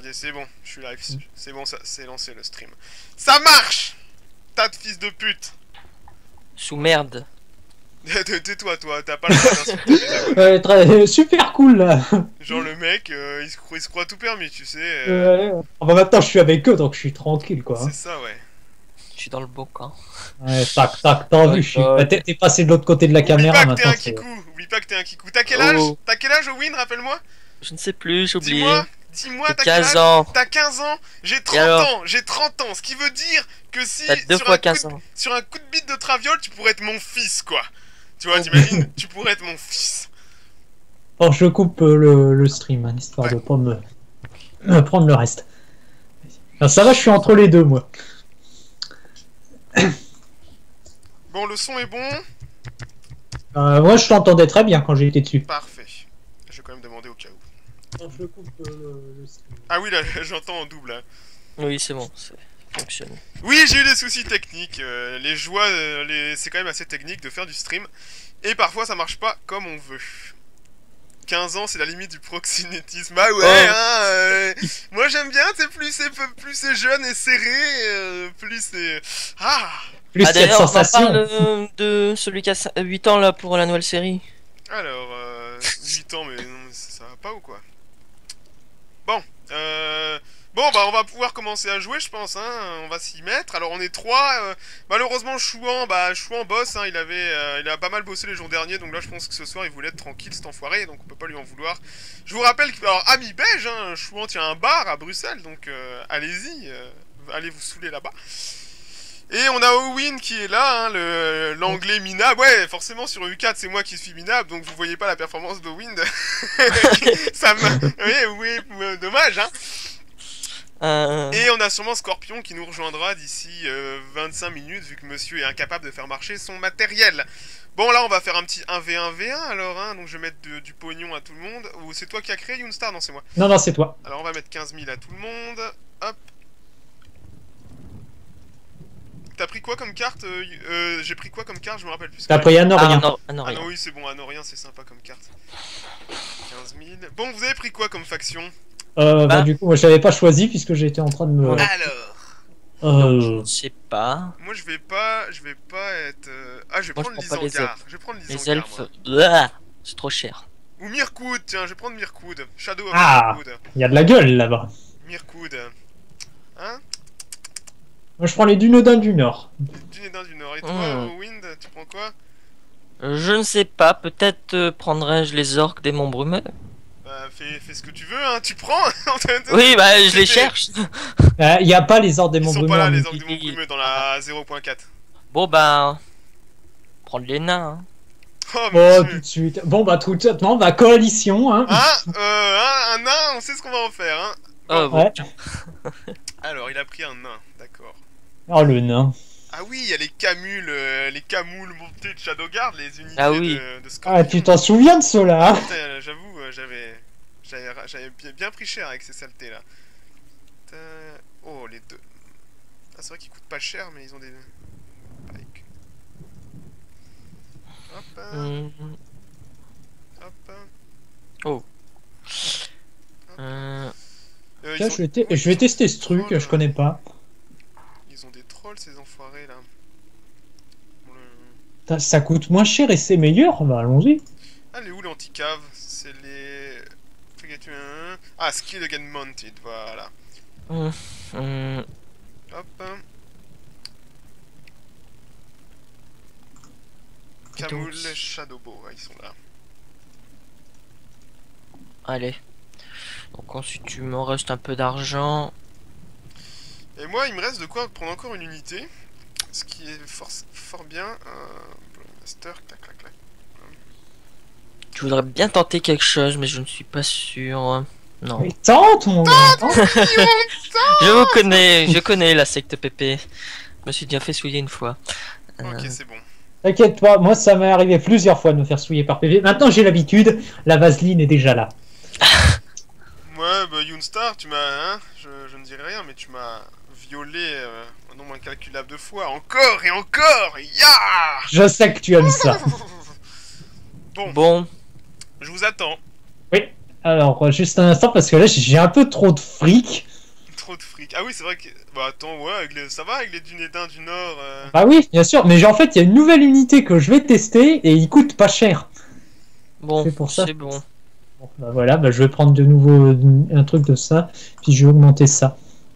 merdier, c'est bon, je suis live, c'est bon, ça c'est lancé le stream. Ça marche. Tas de fils de pute. Sous merde. Tais-toi, toi, t'as pas le droit d'insulter les abonnés. Super cool là. Genre le mec, il se croit tout permis, tu sais. Bah, maintenant je suis avec eux donc je suis tranquille quoi. C'est ça, ouais. Je suis dans le bon camp. Ouais, tac, tac, t'as vu, t'es passé de l'autre côté de la caméra maintenant. Oublie pas que t'es un kikou. T'as quel âge? T'as quel âge, Owen, rappelle-moi? Je ne sais plus, j'ai oublié. Dis-moi, t'as 15 ans. T'as 15 ans, j'ai 30 ans, j'ai 30 ans, ce qui veut dire que si sur un coup de bite de traviole, tu pourrais être mon fils, quoi. Tu vois, t'imagines? Tu pourrais être mon fils. Alors je coupe le stream, hein, histoire de pas me prendre le reste. Alors, ça va, je suis entre les deux, moi. Bon, le son est bon. Moi, je t'entendais très bien quand j'étais dessus. Parfait. Je vais quand même demander au cas où. Alors, je coupe le stream. Ah oui, là, j'entends en double. Hein. Oui, c'est bon, ça fonctionne. Oui, j'ai eu des soucis techniques. Les joies, c'est quand même assez technique de faire du stream. Et parfois, ça marche pas comme on veut. 15 ans, c'est la limite du proxénétisme. Ah ouais, hein, moi j'aime bien, plus c'est jeune et serré, plus c'est... Plus il y a de sensations. On parle de celui qui a 8 ans là pour la nouvelle série. Alors, 8 ans, mais non, ça va pas ou quoi? Bon, bon, bah on va pouvoir commencer à jouer, je pense, hein, on va s'y mettre. Alors on est 3, malheureusement Chouan boss, hein, il a pas mal bossé les jours derniers, donc là je pense que ce soir il voulait être tranquille cet enfoiré, donc on peut pas lui en vouloir. Je vous rappelle que, alors Ami Beige, hein, Chouan tient un bar à Bruxelles, donc allez-y, allez vous saouler là-bas. Et on a Owen qui est là, hein, l'anglais minable. Ouais, forcément sur U4 c'est moi qui suis minable, donc vous voyez pas la performance d'Owen. Ça me... Oui, dommage, hein. Et on a sûrement Scorpion qui nous rejoindra d'ici 25 minutes, vu que monsieur est incapable de faire marcher son matériel. Bon, là on va faire un petit 1v1v1 alors, hein, donc je vais mettre du pognon à tout le monde. Ou c'est toi qui as créé Younstar? Non, c'est moi. Non, c'est toi. Alors on va mettre 15 000 à tout le monde. Hop. T'as pris quoi comme carte? J'ai pris quoi comme carte? Je me rappelle plus. T'as pris Anorien. Ah non, oui, c'est bon, Anorien, c'est sympa comme carte. 15 000. Bon, vous avez pris quoi comme faction? Bah, du coup, moi j'avais pas choisi puisque j'étais en train de me. Alors. Je sais pas. Moi je vais pas être. Ah, je vais prendre l'Isangar. Je vais prendre les elfes. C'est trop cher. Ou Mirkoud, tiens, je vais prendre Mirkoud. Shadow of Mirkoud. Il y a de la gueule là-bas. Mirkoud. Hein? Moi je prends les Dunedain du Nord. Dunedain du Nord. Et toi, Wind, tu prends quoi? Je ne sais pas, peut-être prendrais-je les orques des monts brumeux. Bah, fais ce que tu veux, hein, tu prends. Oui, bah je les cherche. Il n'y a pas les orques des monts brumeux. Ils sont pas là, les orques des monts brumeux, dans la 0.4. Bon, bah. Prendre les nains, hein. Oh, tout de suite. Bon, bah, tout de suite, non, bah, coalition, hein. Un nain, on sait ce qu'on va en faire, hein. Ouais. Alors, il a pris un nain, d'accord. Oh, le nain. Ah oui, il y a les camoules montées de Shadowguard, les unités de Scorpion. Ah, tu t'en souviens de ceux-là? J'avoue, j'avais bien pris cher avec ces saletés là. Oh, les deux. Ah, c'est vrai qu'ils coûtent pas cher, mais ils ont des... Pike. Hop. Hop. Oh. Tiens, je vais tester ce truc, je connais pas. Ils ont des trolls, ces enfoirés là. Ça coûte moins cher et c'est meilleur, bah allons-y. Ah, les où l'anti-cave? C'est les... Ah, Skill Again Mounted, voilà. Hop. Camoul, Shadowbow, ils sont là. Allez. Donc ensuite tu me restes un peu d'argent. Et moi il me reste de quoi prendre encore une unité. Ce qui est fort bien. Master, clac clac clac. Je voudrais bien tenter quelque chose mais je ne suis pas sûr. Non. Mais tente mon gars. Je connais la secte PP. Je me suis déjà fait souiller une fois. Ok, c'est bon. T'inquiète pas, moi ça m'est arrivé plusieurs fois de me faire souiller par PV. Maintenant j'ai l'habitude, la vaseline est déjà là. Ouais, bah Younstar, tu m'as... Hein, je ne dirai rien, mais tu m'as violé un nombre incalculable de fois. Encore et encore. Je sais que tu aimes ça. Bon. Je vous attends. Oui. Alors, juste un instant, parce que là, j'ai un peu trop de fric. Trop de fric. Ah oui, c'est vrai que... Bah attends, ouais, ça va avec les Dunédins du Nord Bah oui, bien sûr, mais en fait, il y a une nouvelle unité que je vais tester et il coûte pas cher. Bon, C'est pour ça. c'est bon. Bon, bah voilà, bah je vais prendre de nouveau un truc de ça, puis je vais augmenter ça.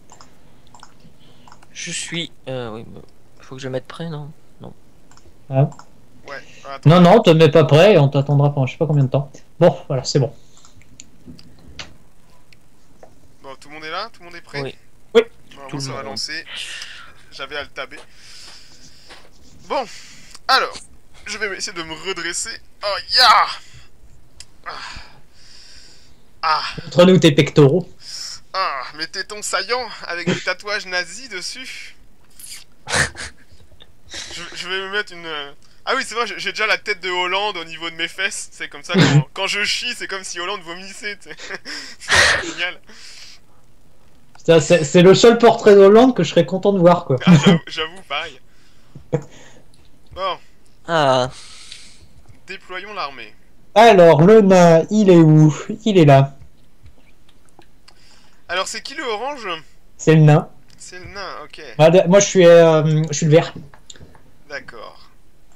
Je suis... oui, faut que je mette prêt, non? Ah. Ouais, attends. Non, non, te mets pas prêt et on t'attendra pendant je sais pas combien de temps. Bon, voilà, c'est bon. Bon, tout le monde est là? Tout le monde est prêt? Oui. Oui. Bon, Tout moi, ça le va monde. lancer. J'avais à le taber. Bon, alors, je vais essayer de me redresser. Oh, ya! Ah, Montre-nous tes pectoraux. ah, mes tétons saillants avec des tatouages nazis dessus. Je vais me mettre une... Ah oui, c'est vrai, j'ai déjà la tête de Hollande au niveau de mes fesses. C'est comme ça, quand je chie, c'est comme si Hollande vomissait, tu sais. C'est génial. Putain, c'est le seul portrait d'Hollande que je serais content de voir, quoi. Ah, j'avoue, pareil. Bon, Ah, déployons l'armée. Alors, le nain, il est où? Il est là. Alors, c'est qui le orange? C'est le nain. C'est le nain, ok. Moi, je suis le vert. D'accord.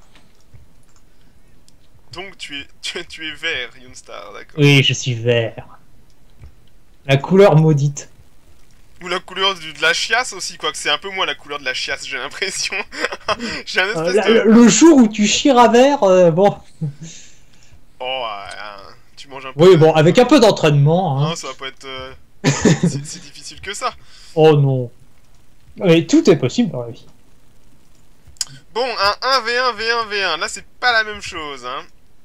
Donc, tu es vert, Yoonstar, d'accord. Oui, je suis vert. La couleur maudite. Ou la couleur de la chiasse aussi, quoique c'est un peu moins la couleur de la chiasse, j'ai l'impression. J'ai un espèce de... Le jour où tu chieras vert, bon. Oh, tu manges un peu... Oui, bon, avec un peu d'entraînement. Hein. Non, ça va pas être si difficile que ça. Oh non. Mais tout est possible dans la vie. Bon, un 1v1, V1, V1. Là, c'est pas la même chose, hein.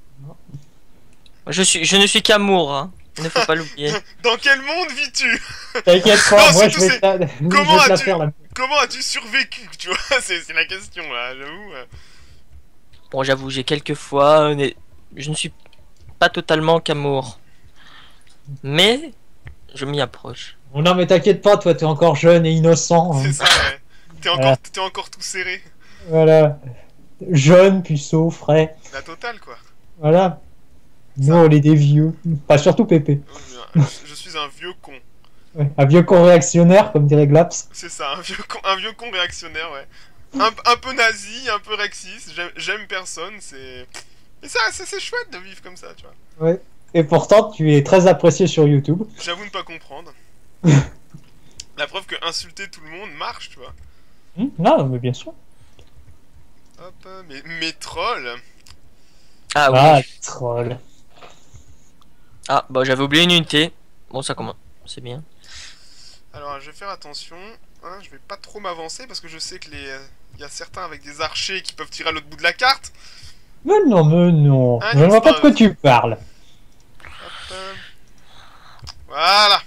je ne suis qu'amour, hein. Il ne faut pas l'oublier. Dans quel monde vis-tu? T'inquiète Non, pas, moi surtout, je vais te la, comment je vais te la as-tu- faire là. Comment as-tu survécu, tu vois? C'est la question, là, j'avoue. Bon, j'avoue, j'ai quelques fois... je ne suis pas totalement qu'amour. Mais... je m'y approche. Oh non mais t'inquiète pas, toi t'es encore jeune et innocent. Hein. C'est ça, ouais. T'es encore tout serré. Voilà. Jeune, puceau, frais. La totale, quoi. Voilà. Nous on est des vieux. Pas surtout Pépé. Je suis un vieux con. Ouais. Un vieux con réactionnaire, comme dirait Glaps. C'est ça, un vieux con réactionnaire, ouais. Un peu nazi, un peu rexiste, j'aime personne, c'est... Mais ça, c'est chouette de vivre comme ça, tu vois. Ouais. Et pourtant, tu es très apprécié sur YouTube. J'avoue ne pas comprendre. La preuve que insulter tout le monde marche, tu vois. Non, mais bien sûr. Hop, mes trolls. Ah oui. Ah, troll. Ah, bah j'avais oublié une unité. Bon, ça commence. C'est bien. Alors, je vais faire attention. Hein, je vais pas trop m'avancer parce que je sais que y a certains avec des archers qui peuvent tirer à l'autre bout de la carte. Mais non. Ah, Je ne vois pas de quoi tu parles. Hop. Voilà.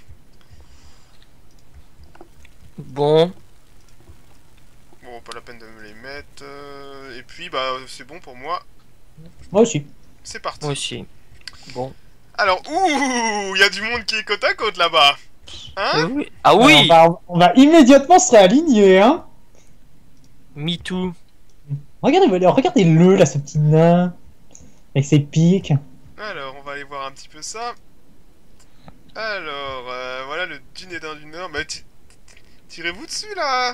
Bon. Bon, pas la peine de me les mettre. Et puis, bah, c'est bon pour moi. Moi aussi. C'est parti. Moi aussi. Bon. Alors, ouh, il y a du monde qui est côte à côte là-bas. Hein? Oui. Ah oui. On va immédiatement se réaligner, hein. Me too. Regardez-le, là, ce petit nain. Avec ses pics. Alors, on va aller voir un petit peu ça. Alors, voilà le Dunédain du Nord. Bah, tirez-vous dessus, là.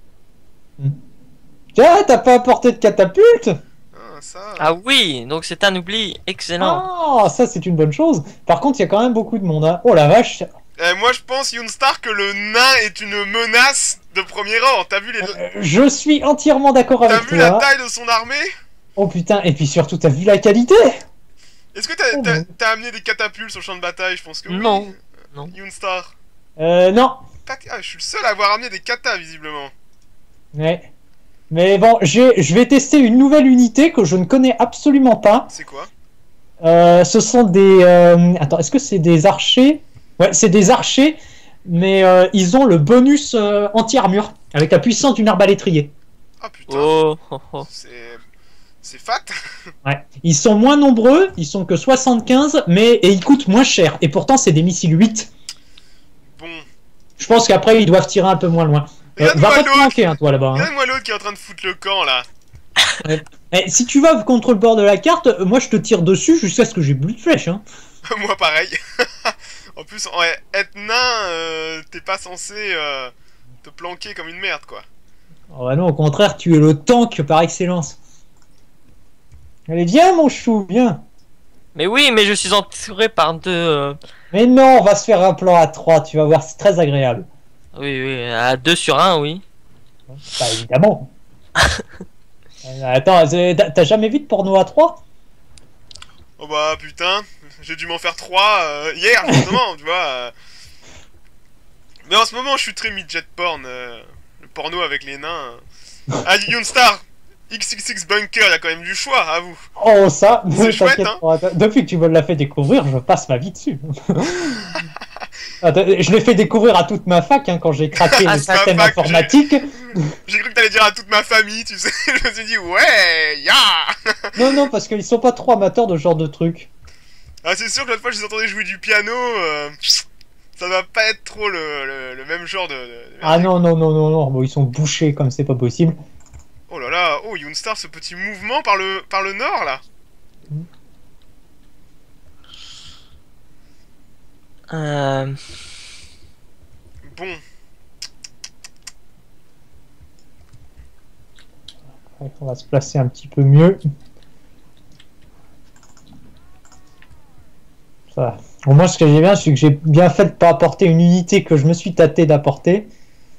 Tiens, t'as pas apporté de catapulte? Ah, ça... Ah oui. Donc c'est un oubli. Excellent. Ah, ça c'est une bonne chose. Par contre, il y a quand même beaucoup de monde. Hein. Oh la vache. moi, je pense, Yoonstar, que le nain est une menace de premier rang. T'as vu Je suis entièrement d'accord T'as avec vu la toi. taille de son armée? Oh putain, et puis surtout, t'as vu la qualité? Est-ce que Oh, t'as amené des catapultes sur le champ de bataille? Je pense que oui. Non. Non. Yoonstar. Non. Ah, je suis le seul à avoir amené des katas, visiblement. Ouais. Mais bon, je vais tester une nouvelle unité que je ne connais absolument pas. C'est quoi? Ce sont des... Attends, est-ce que c'est des archers? Ouais, c'est des archers, mais ils ont le bonus anti-armure, avec la puissance d'une arbalétrier. Ah putain. Oh. Oh, oh. C'est fat. Ouais. Ils sont moins nombreux, ils sont que 75, et ils coûtent moins cher. Et pourtant, c'est des missiles 8. Bon. Je pense qu'après, ils doivent tirer un peu moins loin. Va Regarde-moi pas te l'autre. manquer, hein, toi, là-bas. Hein. Regarde-moi l'autre qui est en train de foutre le camp, là. Si tu vas contre le bord de la carte, moi, je te tire dessus jusqu'à ce que j'ai plus de flèches. Hein. Moi pareil. En plus, ouais, être nain, t'es pas censé te planquer comme une merde, quoi. Oh bah non, au contraire, tu es le tank par excellence. Allez, viens mon chou, viens. Mais oui, mais je suis entouré par deux... Mais non, on va se faire un plan à 3, tu vas voir, c'est très agréable. Oui, oui, à 2 sur 1, oui. Bah évidemment. Attends, t'as jamais vu de porno à 3? Oh bah putain, j'ai dû m'en faire 3 hier, justement, tu vois. Mais en ce moment, je suis très midget porn. Le porno avec les nains. Ah, Yoonstar XXX Bunker, il y a quand même du choix, à vous. Oh ça, C'est chouette, t'inquiète hein. pas. Depuis que tu me l'as fait découvrir, je passe ma vie dessus. Attends, je l'ai fait découvrir à toute ma fac quand j'ai craqué Ah, le c'est ma système fac, informatique. J'ai cru que t'allais dire à toute ma famille, tu sais. Je me suis dit, ouais, ya. Non, non, parce qu'ils sont pas trop amateurs de ce genre de truc. Ah, c'est sûr que l'autre fois, je les entendais jouer du piano. Ça va pas être trop le même genre de Ah non, non, non, non, non, bon, ils sont bouchés comme c'est pas possible. Oh là là, oh Yoonstar, ce petit mouvement par le nord là. Euh... Bon, Ouais, on va se placer un petit peu mieux. Ça va. Bon, moi, ce que j'ai bien, c'est que j'ai bien fait de pas apporter une unité que je me suis tâté d'apporter.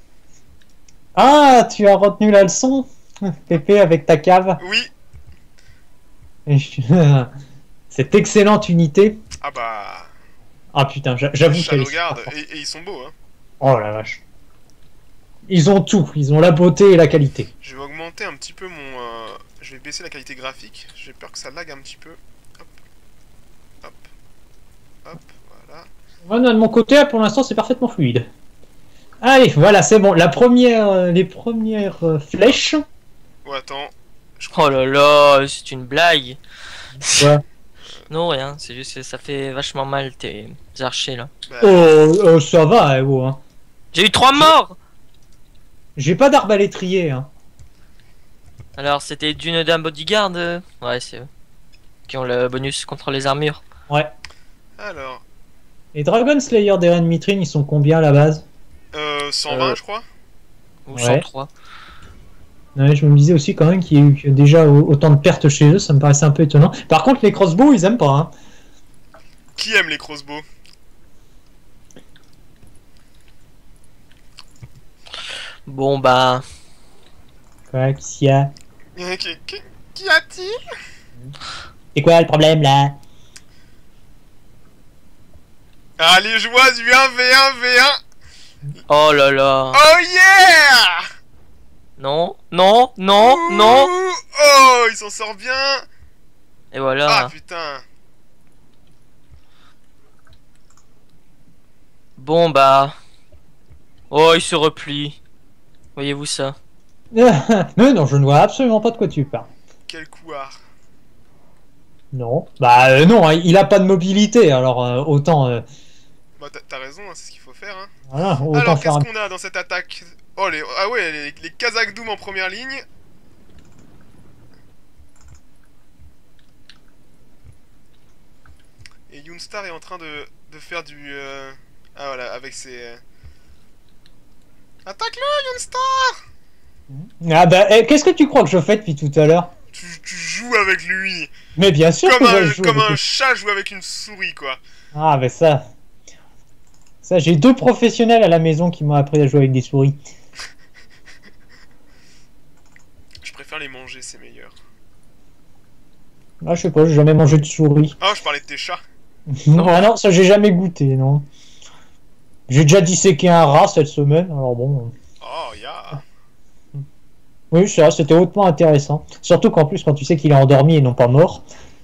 Ah, tu as retenu la leçon, Pépé, avec ta cave. oui. Et cette excellente unité. Ah bah, Ah putain, j'avoue qu'elle est Shadowguard, super forte. et ils sont beaux, hein. Oh la vache. Ils ont tout, ils ont la beauté et la qualité. Je vais augmenter un petit peu mon... Je vais baisser la qualité graphique. J'ai peur que ça lag un petit peu. Hop. Hop. Hop. Voilà. Voilà, de mon côté, pour l'instant, c'est parfaitement fluide. Allez, voilà, c'est bon. Les premières flèches. Oh, attends. Oh là là, c'est une blague. Ouais. Non, rien, c'est juste que ça fait vachement mal tes archers là. Bah, Oh, ça va, oh, hein. J'ai eu 3 morts. J'ai pas d'arbalétrier, hein. Alors, c'était d'une d'un bodyguard Ouais, c'est eux. Qui ont le bonus contre les armures. Ouais. alors... Les Dragon Slayer d'Eren Mitrine, ils sont combien à la base? 120, je crois. Ou Ouais. 103. Ouais, je me disais aussi quand même qu'il y a eu déjà autant de pertes chez eux, ça me paraissait un peu étonnant. Par contre, les crossbows, ils aiment pas, hein. Qui aime les crossbows? Bon bah... Quoi, qu'est-ce qu'il y a? Qui a-t-il? C'est quoi le problème, là? Ah, les joies du 1v1v1. Oh là là. Oh yeah! Non, non, non, non. Ouh, oh, il s'en sort bien. Et voilà. Ah putain. Bon bah... Oh, il se replie. Voyez-vous ça? Mais non, je ne vois absolument pas de quoi tu parles. Quel couard. Non. Bah non, hein, il a pas de mobilité, alors autant... Bah t'as raison, hein, c'est ce qu'il faut faire. Hein. voilà, autant Alors faire qu'est-ce un... qu'on a dans cette attaque? Oh les... Ah ouais, les Kazakh Doom en première ligne. Et Yoonstar est en train de faire du... Ah voilà, avec ses... Attaque-le Yoonstar! Ah bah, qu'est-ce que tu crois que je fais depuis tout à l'heure? Tu joues avec lui. Mais bien sûr Comme que je un, joue comme avec un lui. chat joue avec une souris, quoi. Ah bah ça... Ça, j'ai 2 professionnels à la maison qui m'ont appris à jouer avec des souris. Je préfère les manger, c'est meilleur. Ah, je sais pas, j'ai jamais mangé de souris. Ah, je parlais de tes chats. Ah non, ça j'ai jamais goûté, non. J'ai déjà disséqué un rat cette semaine, alors bon... Oh, ya. Oui, ça, c'était hautement intéressant. Surtout qu'en plus, quand tu sais qu'il est endormi et non pas mort.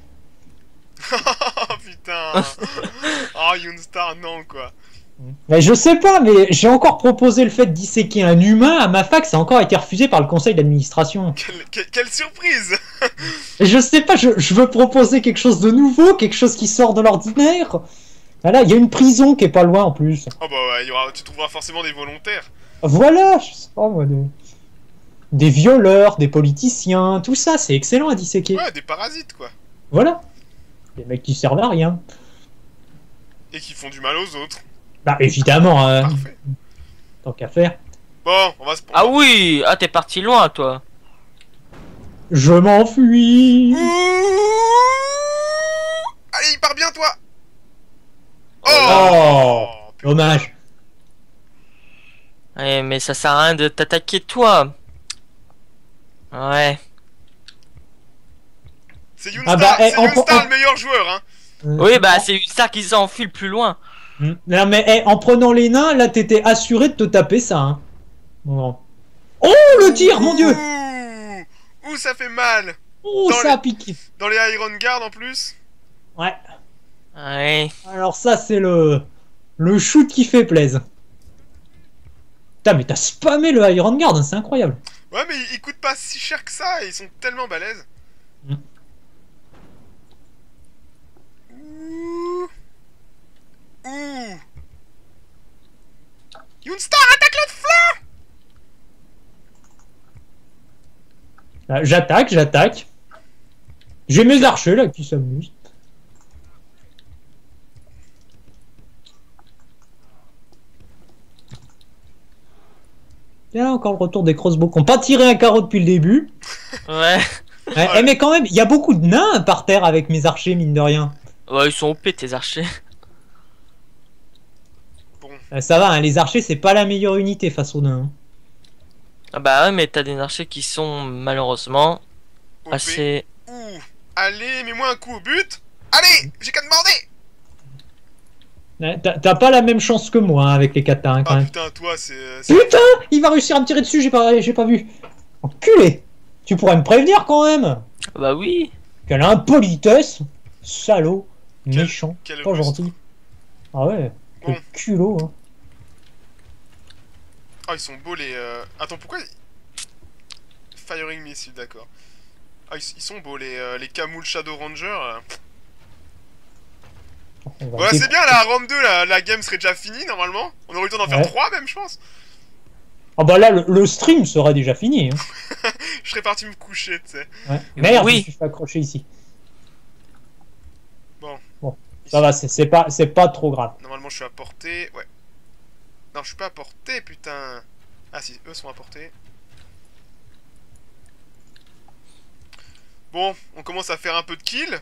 Oh putain. Oh, Yoonstar, non, quoi. Mais je sais pas, mais j'ai encore proposé le fait de disséquer un humain à ma fac, ça a encore été refusé par le conseil d'administration. Quelle surprise. Et je sais pas, je veux proposer quelque chose de nouveau, quelque chose qui sort de l'ordinaire. Voilà, il y a une prison qui est pas loin en plus. Oh bah ouais, tu trouveras forcément des volontaires. Voilà, je sais pas moi, des violeurs, des politiciens, tout ça, c'est excellent à disséquer. Ouais, des parasites, quoi. Voilà. Des mecs qui servent à rien. Et qui font du mal aux autres. Bah évidemment, Parfait. tant qu'à faire. Bon, on va se... Ah oui, ah t'es parti loin toi. Je m'enfuis. Ouh. Allez, il part bien, toi. Oh, putain. dommage. Ouais, mais ça sert à rien de t'attaquer toi. Ouais. C'est Yoonstar, Ah bah, c'est Yoonstar le meilleur joueur, hein. Oui, bah c'est ça qui s'enfile plus loin. Non mais en prenant les nains, là t'étais assuré de te taper ça. Hein. Bon. Oh le tir, mon dieu. Ouh, ça fait mal. Oh Dans ça a piqué. Dans les Iron Guard en plus. Ouais. Ouais. Alors ça c'est le shoot qui fait plaise. Putain mais t'as spammé le Iron Guard, hein, c'est incroyable. Ouais, mais ils coûtent pas si cher que ça et ils sont tellement balèzes. Ouh. Ouh. Yoonstar, attaque l'autre flanc. J'attaque. J'ai mes archers là qui s'amusent. Tiens, encore le retour des crossbows qui n'ont pas tiré un carreau depuis le début. Ouais. Ouais. Mais quand même, il y a beaucoup de nains par terre avec mes archers, mine de rien. Ouais, ils sont OP tes archers. Bon. Ça va, hein, les archers, c'est pas la meilleure unité face aux nains. Ah bah ouais, mais t'as des archers qui sont malheureusement OP. assez... Ouh. Allez, mets-moi un coup au but. Allez, j'ai qu'à demander. Ouais, t'as pas la même chance que moi hein, avec les katas, hein, quand Ah même. putain, toi, c'est... Putain, il va réussir à me tirer dessus, j'ai pas vu. Enculé. Tu pourrais me prévenir quand même. Bah oui. Quelle impolitesse. Salaud. Quel- Méchant. quel Pas rustre. gentil. Ah ouais. Quel Bon. culot. Hein. Oh, ils sont beaux les... Attends, pourquoi... Firing missile, d'accord. Ah, ils sont beaux les Camul Shadow Ranger. On va Voilà, essayer- c'est bien, la Rome 2, la game serait déjà finie, normalement. On aurait eu le temps d'en faire Ouais. 3, même, je pense. Ah bah là, le stream serait déjà fini. Hein. Je serais parti me coucher, tu sais. Ouais. Merde, Oui. je me suis fait accrocher ici. Bon. Ça va, c'est pas trop grave. Normalement, je suis à portée. Ouais. Non, je suis pas à portée, putain. Ah si, eux sont à portée. Bon, on commence à faire un peu de kill.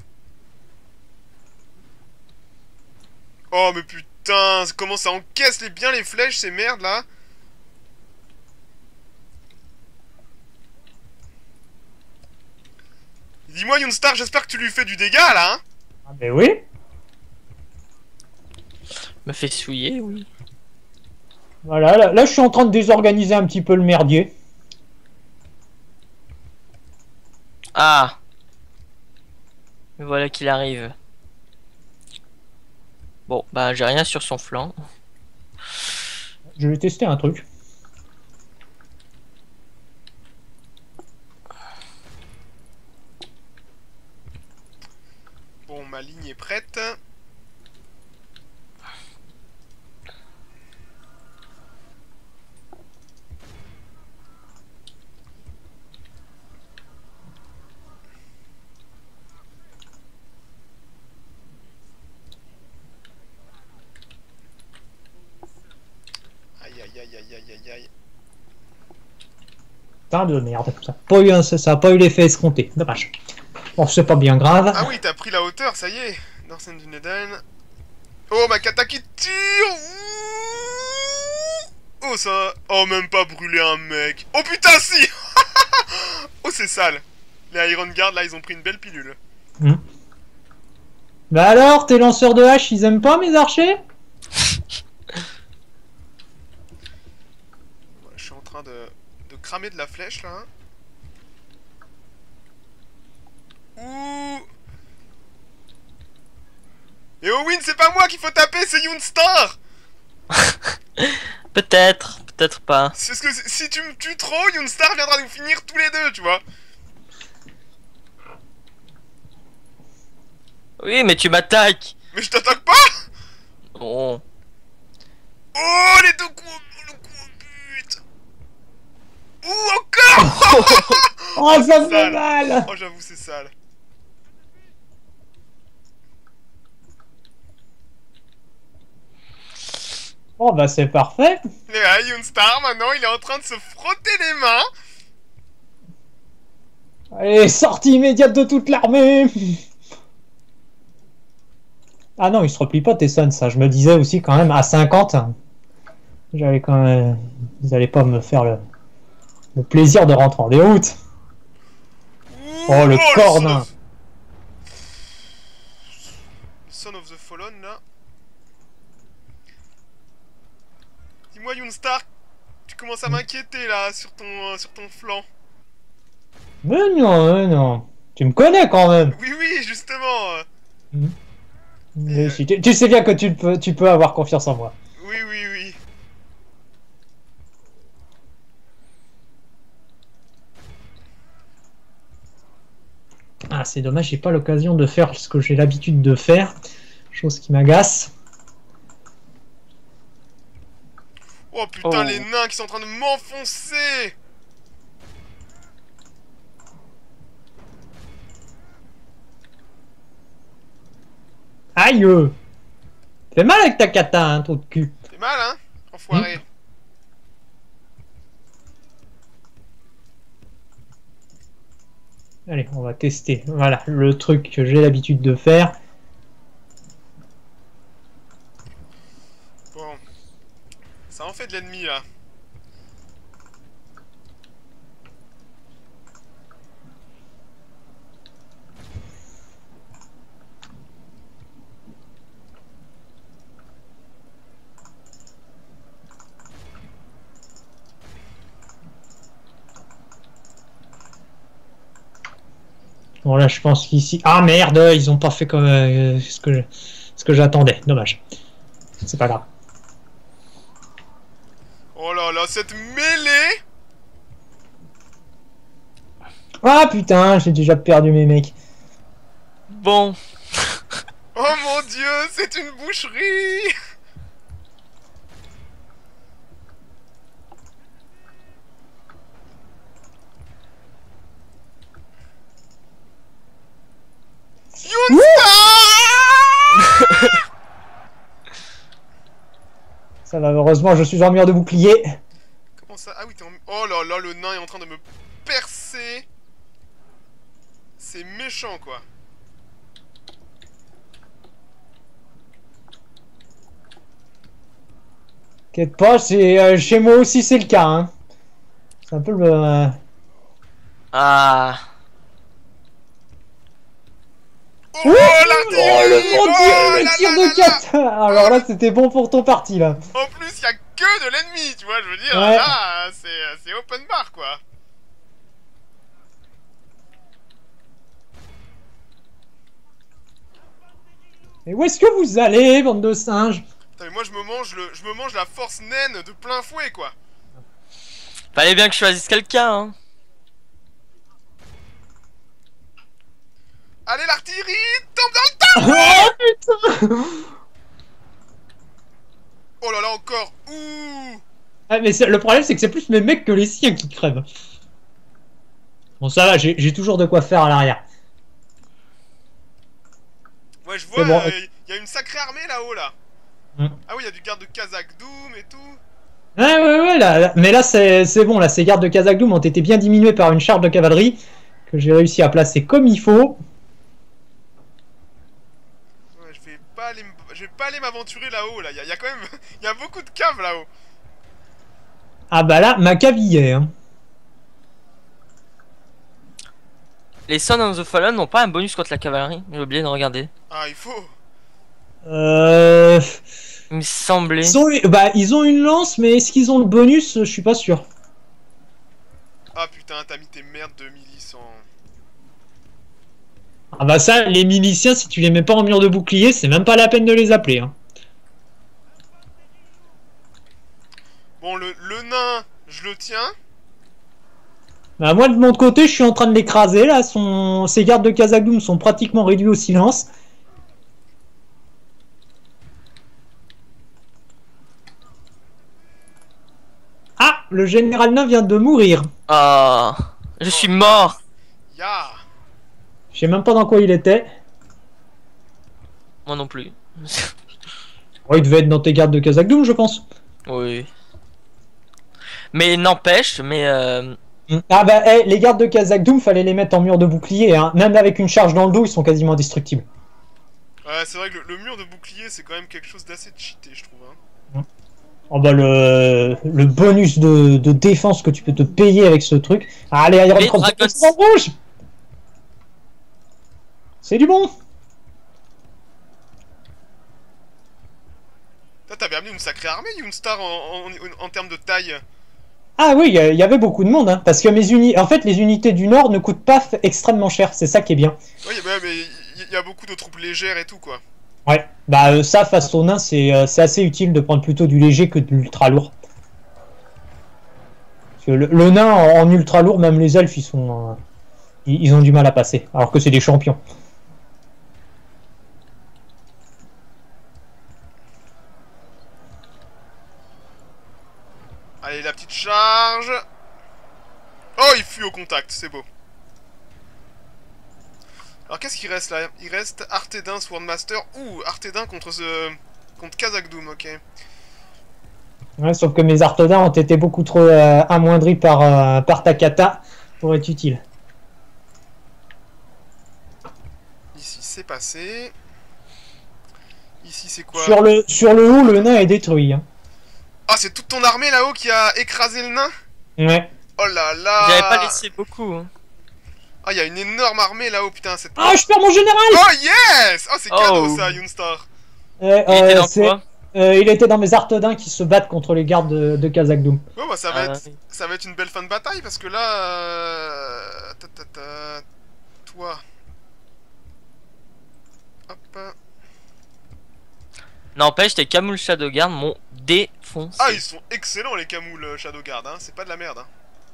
Oh, mais putain, comment ça encaisse bien les flèches, ces merdes, là. Dis-moi, Yoonstar, j'espère que tu lui fais du dégât, là, hein. Ah mais oui. Me fait souiller, oui. Voilà, là, je suis en train de désorganiser un petit peu le merdier. Ah. Me voilà qu'il arrive. Bon, bah j'ai rien sur son flanc. Je vais tester un truc. Bon, ma ligne est prête. Aïe aïe aïe aïe aïe aïe aïe. Putain de merde. Ça a pas eu l'effet escompté. Dommage. Bon, c'est pas bien grave. Ah oui, t'as pris la hauteur, ça y est. Dorsen du Neden. Oh, ma kata qui tire. Ouh. Oh, ça... Oh, même pas brûler un mec. Oh, putain, si. Oh, c'est sale. Les Iron Guard, là, ils ont pris une belle pilule. Bah alors, tes lanceurs de hache, ils aiment pas mes archers? Voilà, je suis en train de cramer de la flèche, là. Ouh. Et Owen, c'est pas moi qu'il faut taper, c'est Yoonstar. Peut-être, peut-être pas. C'est parce que si tu me tues trop, Yoonstar viendra nous finir tous les deux, tu vois. Oui, mais tu m'attaques. Mais je t'attaque pas. Bon. Oh, les deux coups, le coup au but. Ouh, encore. Oh, ça c'est fait sale. mal! Oh, j'avoue, c'est sale. Oh bah c'est parfait. Et là, Yoonstar, maintenant, il est en train de se frotter les mains. Allez, sortie immédiate de toute l'armée. Ah non, il se replie pas Tesson, ça. Je me disais aussi quand même à 50. J'allais quand même... Vous allez pas me faire le plaisir de rentrer en déroute. Ouh, Oh, le corne. Son of the Fallen, là. Dis-moi, Yoonstar, tu commences à m'inquiéter, là, sur ton flanc. Mais non. Tu me connais quand même. Oui, oui, justement. Mais si, tu sais bien que tu peux avoir confiance en moi. Oui, oui, oui. Ah, c'est dommage, j'ai pas l'occasion de faire ce que j'ai l'habitude de faire. Chose qui m'agace. Oh putain, Oh. les nains qui sont en train de m'enfoncer. Aïe! Fais mal avec ta kata, hein, trou de cul. C'est mal, hein, enfoiré. Allez, on va tester. Voilà, le truc que j'ai l'habitude de faire. Bon. Ça en fait de l'ennemi, là. Bon, là, je pense qu'ici... Ah, merde, ils ont pas fait comme ce que j'attendais. Dommage. C'est pas grave. Oh là là, cette mêlée. Ah, putain, j'ai déjà perdu mes mecs. Bon, Oh mon dieu, c'est une boucherie. Ça va, heureusement, je suis en mur de bouclier. Comment ça? Ah oui, t'es en... Oh là là, le nain est en train de me percer. C'est méchant, quoi. T'inquiète pas, chez moi aussi c'est le cas. Hein. C'est un peu le... ah, Oh, l'artillerie. Mon dieu, le là tir là de là là. kata. Alors là, c'était bon pour ton parti, là. En plus, il y a que de l'ennemi, tu vois, je veux dire, Ouais. là, c'est open bar, quoi. Mais où est-ce que vous allez, bande de singes? Putain, mais moi, je me mange la force naine de plein fouet, quoi. fallait bien que je choisisse quelqu'un, hein. Allez, l'artillerie, tombe dans le tas. Oh putain! Oh là là, encore. Ouh. Ah, mais le problème, c'est que c'est plus mes mecs que les siens qui crèvent. Bon, ça va, j'ai toujours de quoi faire à l'arrière. Ouais, je vois, C'est bon. y a une sacrée armée là-haut, là. Hmm. Ah oui, il y a du garde de Kazakh Doom et tout. Ouais, là, mais là, c'est bon, là, ces gardes de Kazakh-Doom ont été bien diminués par une charge de cavalerie que j'ai réussi à placer comme il faut. Ouais, je vais pas aller m'aventurer là-haut, là. Y a quand même... y a beaucoup de caves là-haut. Ah bah là, ma cavillère. Hein. Les Sons of the Fallen n'ont pas un bonus contre la cavalerie, j'ai oublié de regarder. Ah, il faut. Il me semblait. Ils ont une lance, mais est-ce qu'ils ont le bonus? Je suis pas sûr. Ah putain, t'as mis tes merdes de milices en... Ah bah ça, les miliciens, si tu les mets pas en mur de bouclier, c'est même pas la peine de les appeler. Hein. Bon, le nain, je le tiens. Bah moi, de mon côté, je suis en train de l'écraser, là. Ces gardes de Kazakh-Doom sont pratiquement réduits au silence. Ah, le général nain vient de mourir. Ah, je suis mort. Ya. Je sais même pas dans quoi il était. Moi non plus. Ouais, il devait être dans tes gardes de Khazad-dûm, je pense. Oui. Mais n'empêche, mais Ah bah, les gardes de Khazad-dûm, fallait les mettre en mur de bouclier, hein. Même avec une charge dans le dos, ils sont quasiment indestructibles. Ouais, c'est vrai que le mur de bouclier, c'est quand même quelque chose d'assez cheaté, je trouve. Hein. Oh bah, le bonus de défense que tu peux te payer avec ce truc. Allez, Iron les Cross de Dragons. en rouge. C'est du bon. T'avais amené une sacrée armée, Yoonstar, en termes de taille. Ah oui, il y avait beaucoup de monde, hein, parce que en fait, les unités du Nord ne coûtent pas extrêmement cher, c'est ça qui est bien. Oui, mais il y a beaucoup de troupes légères et tout, quoi. Ouais, bah ça, face aux nains, c'est assez utile de prendre plutôt du léger que de l'ultra lourd. Parce que le nain en ultra lourd, même les elfes, ils ont du mal à passer, alors que c'est des champions. Allez, la petite charge. Oh, il fuit au contact, c'est beau. Alors, qu'est-ce qu'il reste, là? Il reste Arthedain, Swordmaster. Ouh, Arthedain contre Khazad-dûm, ok. Ouais, sauf que mes Arthedains ont été beaucoup trop amoindris par ta kata pour être utile. Ici, c'est passé. Ici, c'est quoi? Sur le haut, le nain est détruit. Hein. Ah, c'est toute ton armée là-haut qui a écrasé le nain? Ouais. Oh là là! j'avais pas laissé beaucoup. Hein. Ah, il y a une énorme armée là-haut, putain. Cette... Ah, je perds mon général! Oh yes! Oh, c'est cadeau Oh. ça, Yoonstar. Il était dans quoi? Il était dans mes Arthedains qui se battent contre les gardes de Khazad-dûm. Bon, bah, Ah, ça va être une belle fin de bataille parce que là. Toi. Hop. N'empêche, tes Camul Shadowguard m'ont défoncé. Ah, ils sont excellents les Camouls Shadowguard, hein. C'est pas de la merde, hein.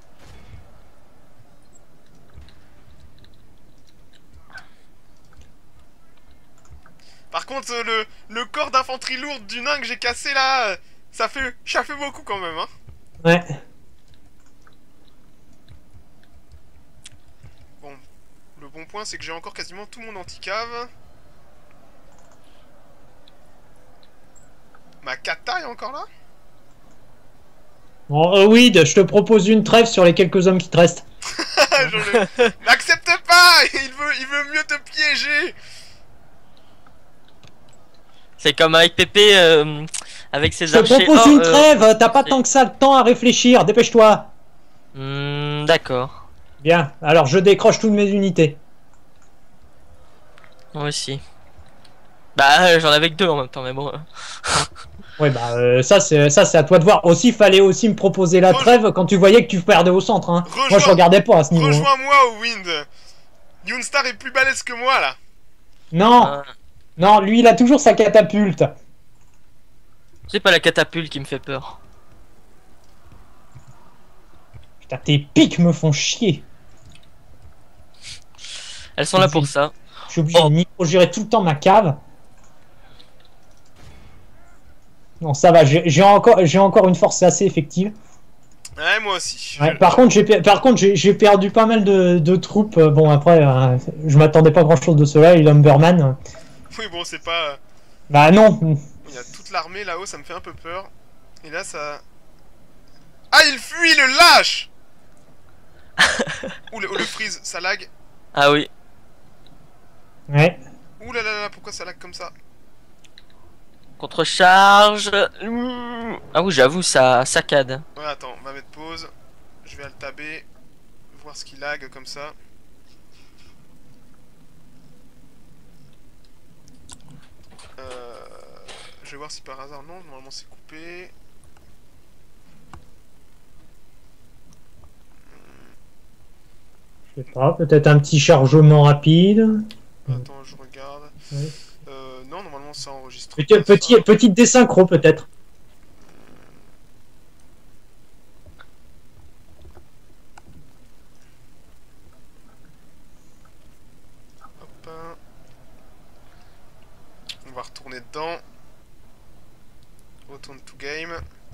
Par contre, le corps d'infanterie lourde du nain que j'ai cassé là, ça fait beaucoup quand même, hein. Ouais. Bon, le bon point c'est que j'ai encore quasiment tout mon anti-cave. Ma kata est encore là? Bon, oui, je te propose une trêve sur les quelques hommes qui te restent. N'accepte pas! Il veut mieux te piéger! C'est comme avec Pépé, avec ses Je te archers. propose une trêve, t'as pas tant que ça le temps à réfléchir, dépêche-toi. D'accord. Bien, alors je décroche toutes mes unités. Moi aussi. Bah, j'en avais que 2 en même temps, mais bon. Ouais, bah ça c'est à toi de voir. Aussi, fallait aussi me proposer la trêve quand tu voyais que tu perdais au centre. Hein. Moi, je regardais pas à ce niveau. Hein. Rejoins-moi au Wind. Yoonstar est plus balèze que moi là. Non, non, lui il a toujours sa catapulte. C'est pas la catapulte qui me fait peur. Putain, tes pics me font chier. Elles sont là pour ça. Je suis obligé de micro-gérer tout le temps ma cave. Non, ça va, j'ai encore une force assez effective. Ouais, moi aussi. Ouais, par contre, j'ai perdu pas mal de troupes. Bon, après, je m'attendais pas grand chose de cela. Et Lumberman. Oui, bon, c'est pas. Bah non. Il y a toute l'armée là-haut, ça me fait un peu peur. Et là, ça. Ah, il fuit, le lâche. Ouh, le freeze, ça lag. Ah oui. Ouais. Ouh là là là, pourquoi ça lag comme ça? Contre-charge. Ah oui, j'avoue, ça saccade. Ouais, attends, on va mettre pause. Je vais altaber. Voir ce qui lag comme ça. Je vais voir si par hasard, non, normalement c'est coupé. Je sais pas, peut-être un petit chargement rapide. Attends, je regarde. Ouais. Non, normalement ça enregistre. Petite désynchro peut-être. Hop. On va retourner dedans. Retourne to game.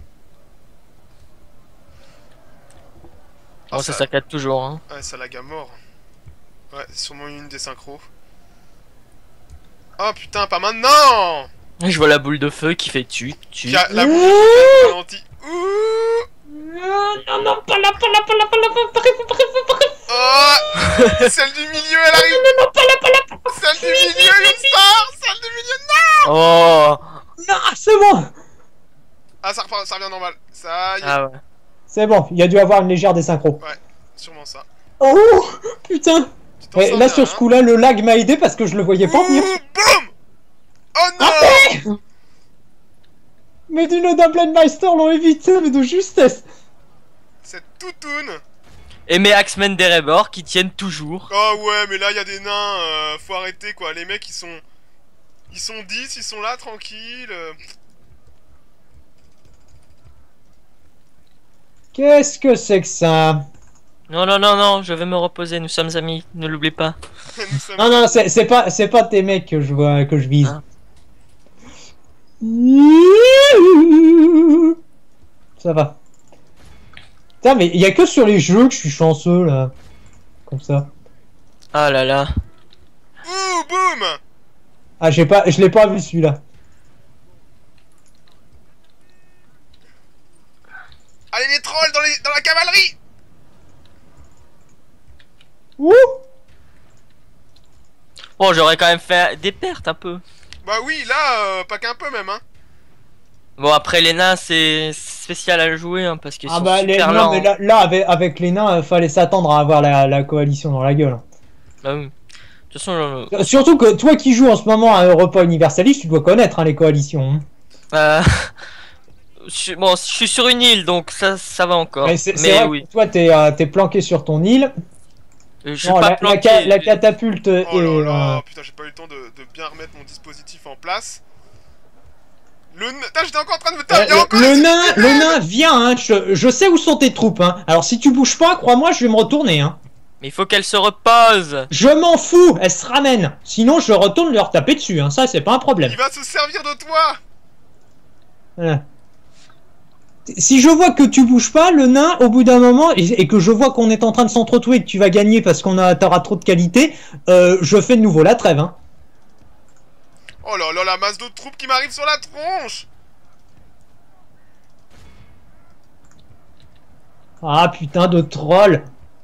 Oh, ça saccade toujours. Hein. Ouais, ça lag à mort. Ouais, c'est sûrement une des synchros. Oh putain, pas maintenant! Je vois la boule de feu qui fait tu. Qui a la boule de ralenti. Ouh. Non, non, pas là, pas là, pas là, pas là, bref. Oh. Celle du milieu, elle arrive. Non, non, pas là, pas là. Celle du milieu, une star. Celle du milieu. Oh. Non, c'est bon. Ah, ça revient normal. Ça y est. Ah ouais. C'est bon, il y a dû avoir une légère désynchro. Sûrement ça. Oh, putain. Tu t'en Ouais, sors là, bien, sur hein. ce coup-là, le lag m'a aidé parce que je le voyais pas venir. Ouh, boum. Oh non. Mais Dino Blindmeister l'ont évité, mais de justesse. Cette toutoune. Et mes Axemen d'Erebor qui tiennent toujours. Oh ouais, mais là, il y a des nains. Faut arrêter, quoi. Les mecs, ils sont 10, ils sont là, tranquilles. Qu'est-ce que c'est que ça? Non, non, non, non, je vais me reposer, nous sommes amis, ne l'oublie pas. Nous sommes- Non, non, c'est pas tes mecs que je vois, que je vise. Ah. Ça va. Putain, mais il y a que sur les jeux que je suis chanceux là. Comme ça. Ah là là. Ouh, boum. Ah, je l'ai pas vu celui-là. Allez, les trolls dans la cavalerie. Ouh! Bon, j'aurais quand même fait des pertes un peu. Bah oui, là, pas qu'un peu même, hein. Bon, après les nains, c'est spécial à jouer, hein, parce qu'ils Ah sont bah super non, lents. mais là avec les nains, fallait s'attendre à avoir la coalition dans la gueule. Bah oui. De toute façon, Surtout que toi qui joues en ce moment à Europa Universalis, tu dois connaître hein, les coalitions. Hein. bon, je suis sur une île, donc ça va encore. Mais c'est Mais vrai oui. que toi t'es planqué sur ton île. Je suis Non, pas la planqué. catapulte Oh là est. là, putain, j'ai pas eu le temps de bien remettre mon dispositif en place. Putain, j'étais encore en train de me taper. Le nain vient, hein, je sais où sont tes troupes. Hein. Alors si tu bouges pas, crois-moi, je vais me retourner. Hein. Mais il faut qu'elle se repose. Je m'en fous, elle se ramène. Sinon, je retourne leur taper dessus. Hein. Ça, c'est pas un problème. Il va se servir de toi. Voilà. Si je vois que tu bouges pas, le nain, au bout d'un moment, et que je vois qu'on est en train de s'entretuer et que tu vas gagner parce t'auras trop de qualité, je fais de nouveau la trêve. Hein. Oh là là, la masse de troupes qui m'arrive sur la tronche. Ah putain de troll.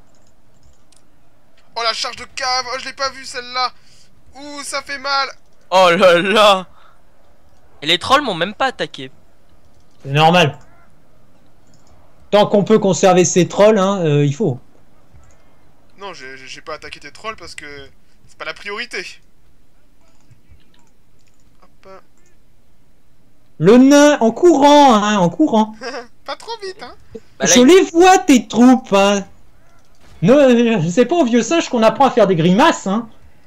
Oh la charge de cave, oh je l'ai pas vue celle-là. Ouh, ça fait mal. Oh là là. Et les trolls m'ont même pas attaqué. C'est normal. Tant qu'on peut conserver ces trolls, hein, il faut. Non, j'ai pas attaqué tes trolls parce que c'est pas la priorité. Hop. Le nain en courant, hein, en courant. Pas trop vite, hein. Bah là, Je les vois tes troupes, hein. Ne, c'est pas au vieux singe qu'on apprend à faire des grimaces, hein.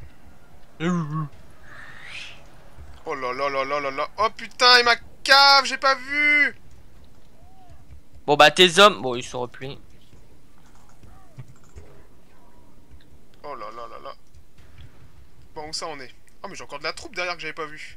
Oh là là là là là là. Oh putain, et ma cave, j'ai pas vu. Bon bah tes hommes, bon ils se replient. Oh là là là là. Bon, où ça on est? Oh mais j'ai encore de la troupe derrière que j'avais pas vu.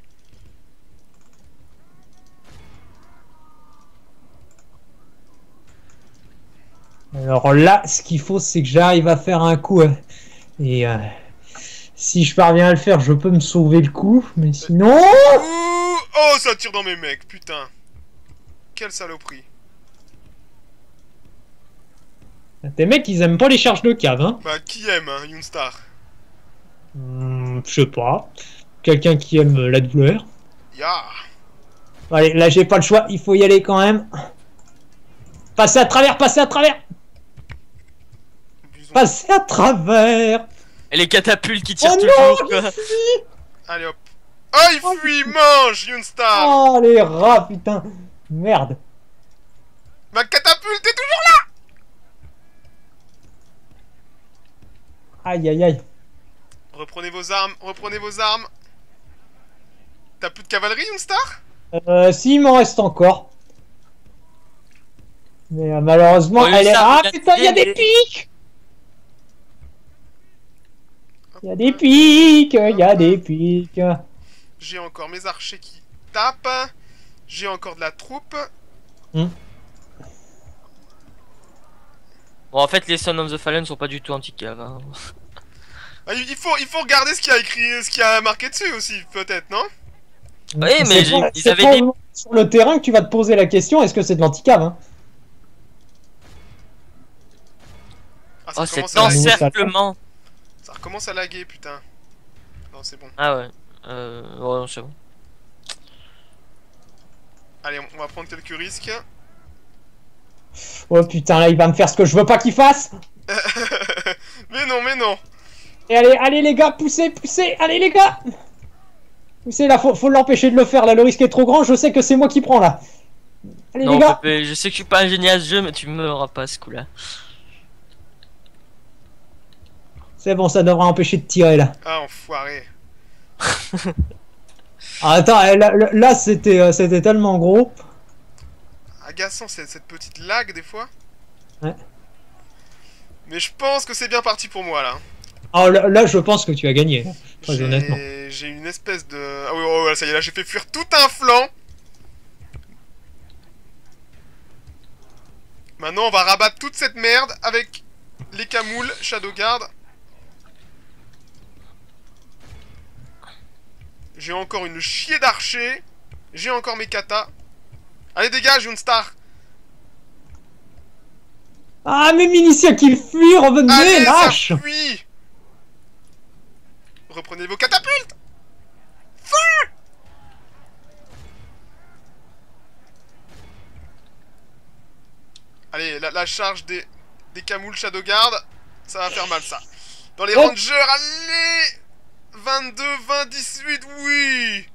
Alors là, ce qu'il faut, c'est que j'arrive à faire un coup. Et si je parviens à le faire, je peux me sauver le coup. Mais sinon... Ouh. Oh, ça tire dans mes mecs, putain. Quelle saloperie. Tes mecs, ils aiment pas les charges de cave, hein. Bah, qui aime, hein, Yoonstar? Je sais pas. Quelqu'un qui aime la douleur. Ya. Allez, là, j'ai pas le choix. Il faut y aller quand même. Passez à travers, passez à travers. Abusons. Passez à travers. Et les catapultes qui tirent Oh toujours non, quoi. Allez hop. Oh, il fuit, mange, Yoonstar. Oh, les rats, putain. Merde. Ma catapulte est toujours là. Aïe, aïe, aïe. Reprenez vos armes, reprenez vos armes. T'as plus de cavalerie, Yoonstar? Si, il m'en reste encore. Mais malheureusement, Oh, elle est... ça, Ah, regarde, putain, il y a il y a des pics. Il y a des pics, il y a des pics. J'ai encore mes archers qui tapent. J'ai encore de la troupe. Bon en fait les Sons of the Fallen sont pas du tout anti-cave. Hein. Ah, il faut regarder ce qu'il y a écrit, ce qu'il y a marqué dessus aussi, peut-être, non? Oui, mais ils c'est avaient pas dit. sur le terrain que tu vas te poser la question, est-ce que c'est de l'anticave, hein? Ah, Oh, ça cet commence à laguer. encerclement. Ça recommence à laguer, putain. Non, c'est bon. Ah ouais. Ouais, c'est bon. Allez, on va prendre quelques risques. Oh putain, là il va me faire ce que je veux pas qu'il fasse. Mais non, mais non. Et allez les gars, poussez, allez les gars. Poussez là, faut l'empêcher de le faire là, le risque est trop grand, je sais que c'est moi qui prends là. Allez les Non, gars. Pépé, je sais que je suis pas un génie à ce jeu, mais tu meuras pas ce coup-là. C'est bon, ça devrait empêcher de tirer là. Ah, enfoiré. Ah, attends, là c'était tellement gros. Agaçant cette petite lag des fois. Ouais. Mais je pense que c'est bien parti pour moi là. Ah, là je pense que tu as gagné, là, très honnêtement. J'ai une espèce de... Ah oui, oh, ça y est, là j'ai fait fuir tout un flanc. Maintenant on va rabattre toute cette merde avec les camoules, Shadowguard. J'ai encore une chier d'archers. J'ai encore mes katas. Allez dégage, Younstar. Ah, mes miliciens qui fuient, revenez, Allez, lâche. ça fuit. Reprenez vos catapultes. Feu. Allez, la charge des camoules Shadowguard, ça va faire mal ça. Dans les rangers, allez. 22, 20, 18, oui.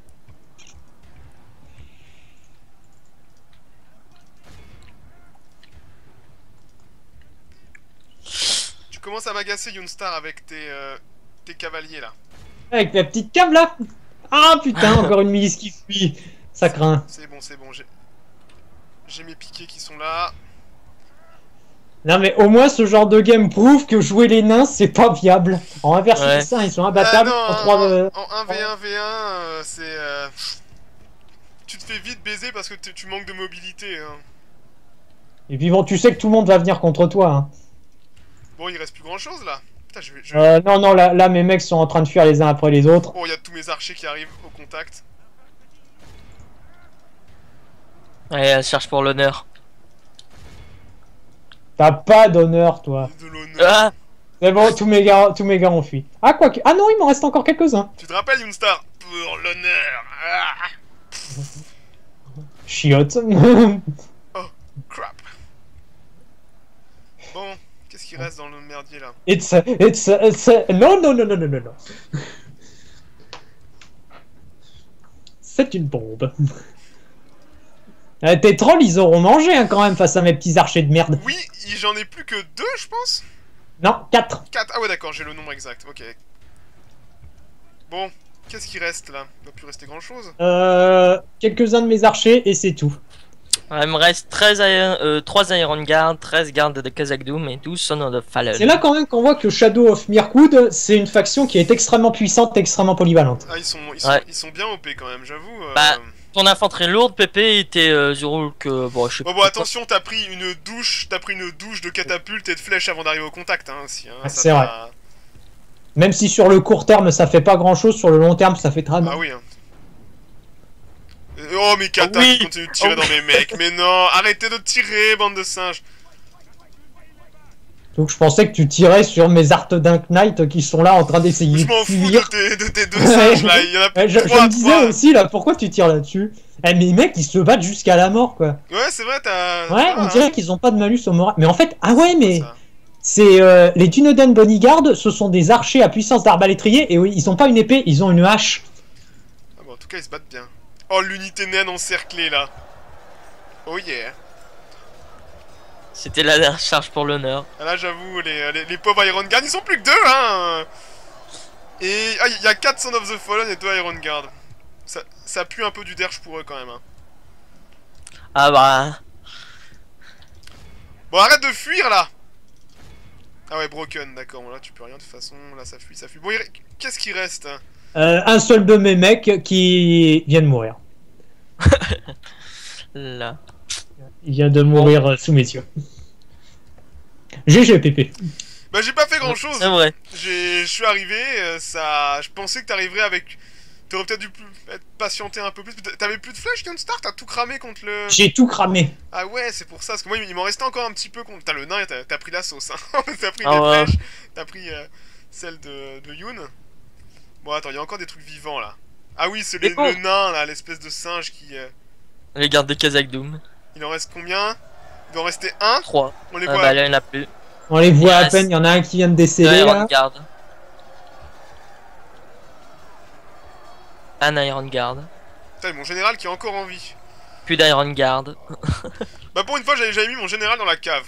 Tu commences à m'agacer, Younstar, avec tes cavaliers là. Avec la petite cave là. Ah putain, encore une milice qui fuit. Ça craint. C'est bon, j'ai mes piquets qui sont là. Non mais au moins ce genre de game prouve que jouer les nains c'est pas viable. En 1 Ouais. 6 ils sont imbattables. Non, En 3 en 1v1v1, c'est... Tu te fais vite baiser parce que tu manques de mobilité. Hein. Et puis bon, tu sais que tout le monde va venir contre toi. Hein. Bon, il reste plus grand chose là. Putain, je vais... Non, là mes mecs sont en train de fuir les uns après les autres. Oh, il y a tous mes archers qui arrivent au contact. Ouais, elle cherche pour l'honneur. T'as pas d'honneur toi. De l'honneur. Ah, C'est bon, tous mes gars ont fui. Ah quoi que... Ah non, il m'en reste encore quelques-uns. Tu te rappelles, Younstar? Pour l'honneur. Ah, Chiotte. crap. Bon, qu'est-ce qui reste dans le merdier là? Non. C'est une bombe. Tes trolls, ils auront mangé hein, quand même face à mes petits archers de merde. Oui, j'en ai plus que 2, je pense. Non, 4. 4. Ah ouais, d'accord, j'ai le nombre exact. Ok. Bon, qu'est-ce qui reste là? Il va plus rester grand chose. Quelques-uns de mes archers et c'est tout. ouais, il me reste 3 Iron Guard, 13 gardes de Khazad-dûm et 12 Son of the Fallen. C'est là quand même qu'on voit que Shadow of Mirkwood, c'est une faction qui est extrêmement puissante, extrêmement polyvalente. Ah, ils sont bien OP quand même, j'avoue. Bah, ton infanterie lourde, Pépé, était du rôle que... Bon, je sais Bon, pas. attention, t'as pris une douche de catapultes et de flèches avant d'arriver au contact, hein, aussi. Hein, C'est vrai. Même si sur le court terme ça fait pas grand chose, sur le long terme ça fait très mal. Ah oui, hein. Oh, mes katas Oui. qui continuent de tirer dans mes mecs. Mais non, arrêtez de tirer, bande de singes. Donc je pensais que tu tirais sur mes Arthdunk Knight qui sont là en train d'essayer Je de m'en fous fuir. de tes deux singes là, il y en a plus Je que 3 me disais aussi là, pourquoi tu tires là-dessus? Eh mais les mecs ils se battent jusqu'à la mort quoi. Ouais, c'est vrai, t'as... Ouais, on dirait qu'ils ont pas de malus au moral. Mais en fait, ah ouais mais... Ça. C'est les Dunedain Bodyguard, ce sont des archers à puissance d'arbalétrier et oui, ils ont pas une épée, ils ont une hache. Ah bon, en tout cas, ils se battent bien. Oh, l'unité naine encerclée là. Oh yeah. C'était la dernière charge pour l'honneur. Ah, là, j'avoue, les pauvres Iron Guard, ils sont plus que 2, hein. Et ah, il y a 4 Son of the Fallen et 2 Iron Guard. Ça pue un peu du derche pour eux quand même. Hein. Ah bah... Bon, arrête de fuir là. Ah ouais, broken, d'accord. Bon, là, tu peux rien de toute façon. Là, ça fuit, ça fuit. Bon, qu'est-ce qui reste? Un seul de mes mecs qui vient de mourir. Là. Il vient de mourir sous mes yeux. GG Pépé. Bah, j'ai pas fait grand chose. C'est vrai. Je suis arrivé, je pensais que t'arriverais avec T'aurais peut-être dû patienter un peu plus. T'avais plus de flèches, Youngstar? T'as tout cramé contre le... J'ai tout cramé. Ah ouais, c'est pour ça. Parce que moi, il m'en restait encore un petit peu contre... T'as le nain, t'as pris la sauce, hein. T'as pris Ah les ouais. flèches. T'as pris celle de Yoon. Bon, attends, il y a encore des trucs vivants, là. Ah oui, c'est Mais bon. le nain, là, l'espèce de singe qui... Les gardes des Kazakh Doom. Il en reste combien? Il doit en rester un. 3. On les voit. Bah là, il n'y en a plus. On les voit à Yes. peine, il y en a un qui vient de 2 décéder Iron là. Guard. Un Iron Guard. Putain, mon général qui est encore en vie. Plus d'Iron Guard. Bah pour une fois, j'avais mis mon général dans la cave.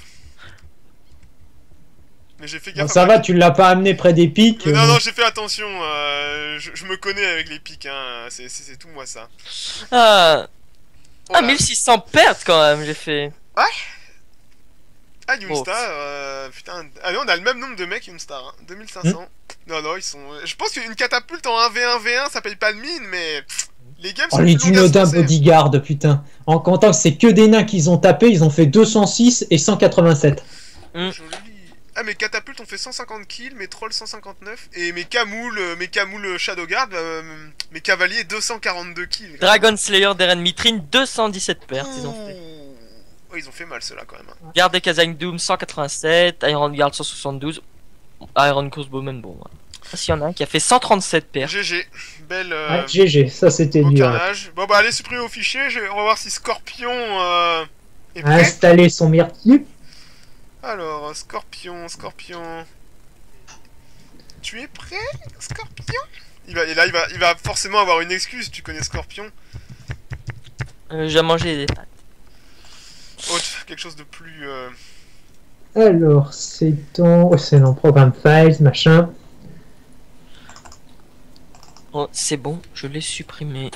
Mais j'ai fait Bon, gaffe. ça va, tu l'as pas amené près des pics. Non, non, j'ai fait attention. Je me connais avec les pics, hein. C'est tout moi ça. Ah, Oh ah là. 1600 pertes quand même, j'ai fait. Ah, Youngstar, putain. Ah non, on a le même nombre de mecs, Youngstar. Hein. 2500. Non, non, ils sont. Je pense qu'une catapulte en 1v1v1, ça paye pas de mine, mais. Les games Oh, sont les plus longues à se Dunodain lancer. Bodyguard, putain. En comptant que c'est que des nains qu'ils ont tapé, ils ont fait 206 et 187. Joli. Ah, mes catapultes ont fait 150 kills, mes trolls 159, et mes camoules Shadowguard, mes cavaliers 242 kills. Dragon Slayer d'Eren Mitrine, 217 pertes, ils ont fait. Oh, ils ont fait mal ceux-là quand même. Hein. Garde des Kazakh Doom, 187. Iron Guard, 172. Iron Crossbowman, bon. Ah, s'il y en a un qui a fait 137 pertes. GG, belle. Ouais, GG, ça c'était Beau dur. carnage. Bon bah allez supprimer au fichier, on va voir si Scorpion est prêt. Installer son myrtille. Alors, Scorpion. Tu es prêt, Scorpion? Il va forcément avoir une excuse, tu connais Scorpion. J'ai mangé des pâtes. Oh, quelque chose de plus... Alors, c'est dans Programme Files, machin. Oh, c'est bon, je l'ai supprimé.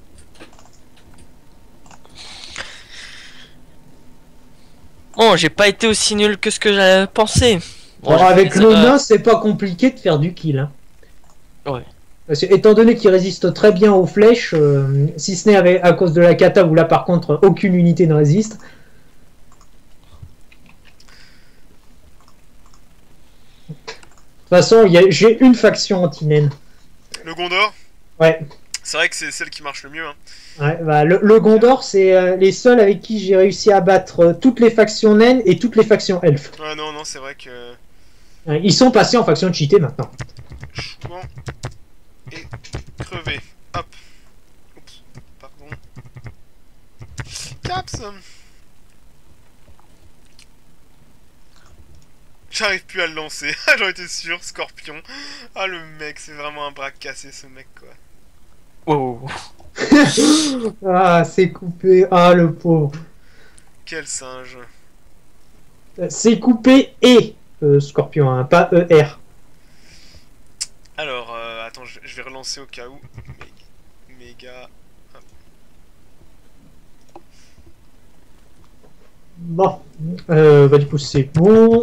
Bon, j'ai pas été aussi nul que ce que j'avais pensé. Bon, Alors, j'ai avec fait le des erreurs. nain, c'est pas compliqué de faire du kill. Hein. Ouais. Parce que, étant donné qu'il résiste très bien aux flèches, si ce n'est à cause de la kata, où là par contre aucune unité ne résiste. De toute façon, j'ai une faction anti-naine. Le Gondor. Ouais. C'est vrai que c'est celle qui marche le mieux. Hein. Ouais, bah, le Gondor, c'est les seuls avec qui j'ai réussi à battre toutes les factions naines et toutes les factions elfes. Ouais, non, c'est vrai que... Ouais, ils sont passés en faction cheatée maintenant. Chouan et crevé. Hop. Oups, pardon. Caps. J'arrive plus à le lancer. J'en étais sûr, Scorpion. Ah, le mec, c'est vraiment un bras cassé, ce mec, quoi. Oh. Ah, c'est coupé. Ah, le pauvre. Quel singe. C'est coupé et Scorpion, hein, pas ER. Alors, attends, je vais relancer au cas où. Méga. Hop. Bon, bah du coup c'est bon.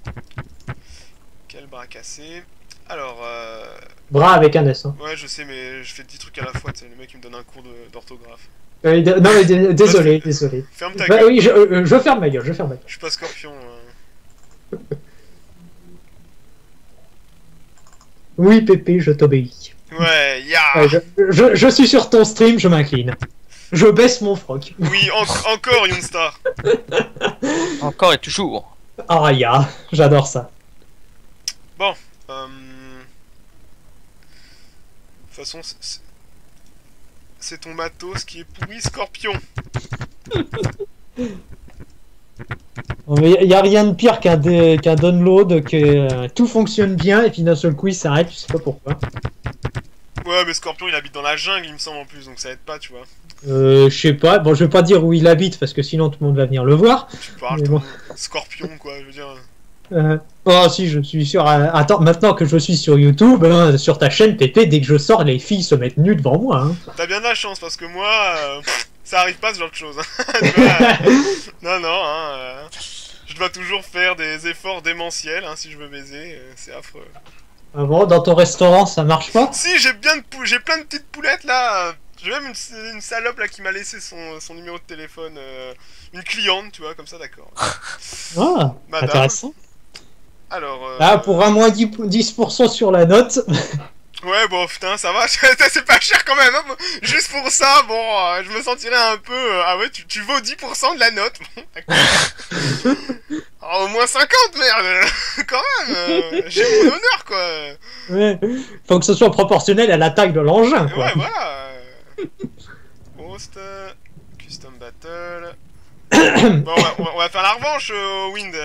Quel bras cassé. Alors, Bras avec un S. Hein. ouais, je sais, mais je fais 10 trucs à la fois, tu sais, le mec il me donne un cours d'orthographe. Non mais désolé, désolé. Ferme ta Bah, gueule. oui, je ferme ma gueule, je ferme ma gueule. Je suis pas Scorpion. Oui Pépé, je t'obéis. Ouais, ya. Ouais, je suis sur ton stream, je m'incline. Je baisse mon froc. Oui, encore Youngstar. Encore et toujours. Ah ya, j'adore ça. Bon, de toute façon, c'est ton matos qui est pourri, Scorpion. Il n'y a rien de pire qu'un download, que tout fonctionne bien et puis d'un seul coup il s'arrête, tu sais pas pourquoi. Ouais, mais Scorpion il habite dans la jungle, il me semble en plus, donc ça aide pas, tu vois. Je sais pas, bon je vais pas dire où il habite parce que sinon tout le monde va venir le voir. Tu parles, Mais ton bon. Scorpion, quoi, je veux dire. Oh si, je suis sûr. Attends, maintenant que je suis sur YouTube, hein, sur ta chaîne Pépé, dès que je sors, les filles se mettent nues devant moi. Hein. T'as bien de la chance, parce que moi, ça arrive pas ce genre de choses. Hein. Tu vois, non, hein. Je dois toujours faire des efforts démentiels, hein, si je veux baiser, c'est affreux. Ah bon, dans ton restaurant, ça marche pas? Si, j'ai plein de petites poulettes, là. J'ai même une salope, là, qui m'a laissé son numéro de téléphone. Une cliente, tu vois, comme ça, d'accord. Ah, Madame. intéressant. Alors... Ah, pour un moins 10% sur la note. Ouais, bon, putain, ça va, c'est pas cher quand même, hein. Juste pour ça, bon, je me sentirais un peu... ah ouais, tu vaux 10% de la note. Bon, d'accord. Ah, au moins 50, merde. Quand même, j'ai mon honneur, quoi. Ouais. Faut que ce soit proportionnel à la taille de l'engin, quoi. Ouais, voilà. Post, custom battle... Bon, on va faire la revanche, Wind.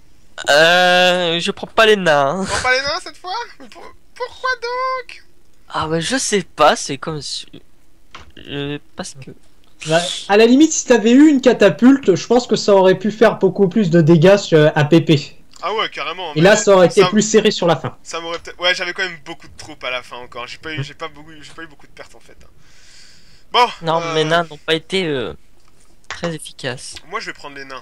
Je prends pas les nains. On prend pas les nains, cette fois? Mais pourquoi donc? Ah bah je sais pas, c'est comme si... parce que... Ouais. À la limite, si t'avais eu une catapulte, je pense que ça aurait pu faire beaucoup plus de dégâts sur APP. Ah ouais, carrément. Et là, ça aurait été plus serré sur la fin. Ça m'aurait peut-être... Ouais, j'avais quand même beaucoup de troupes à la fin encore. J'ai pas eu beaucoup de pertes en fait. Bon. Non, mes nains n'ont pas été très efficaces. Moi, je vais prendre les nains.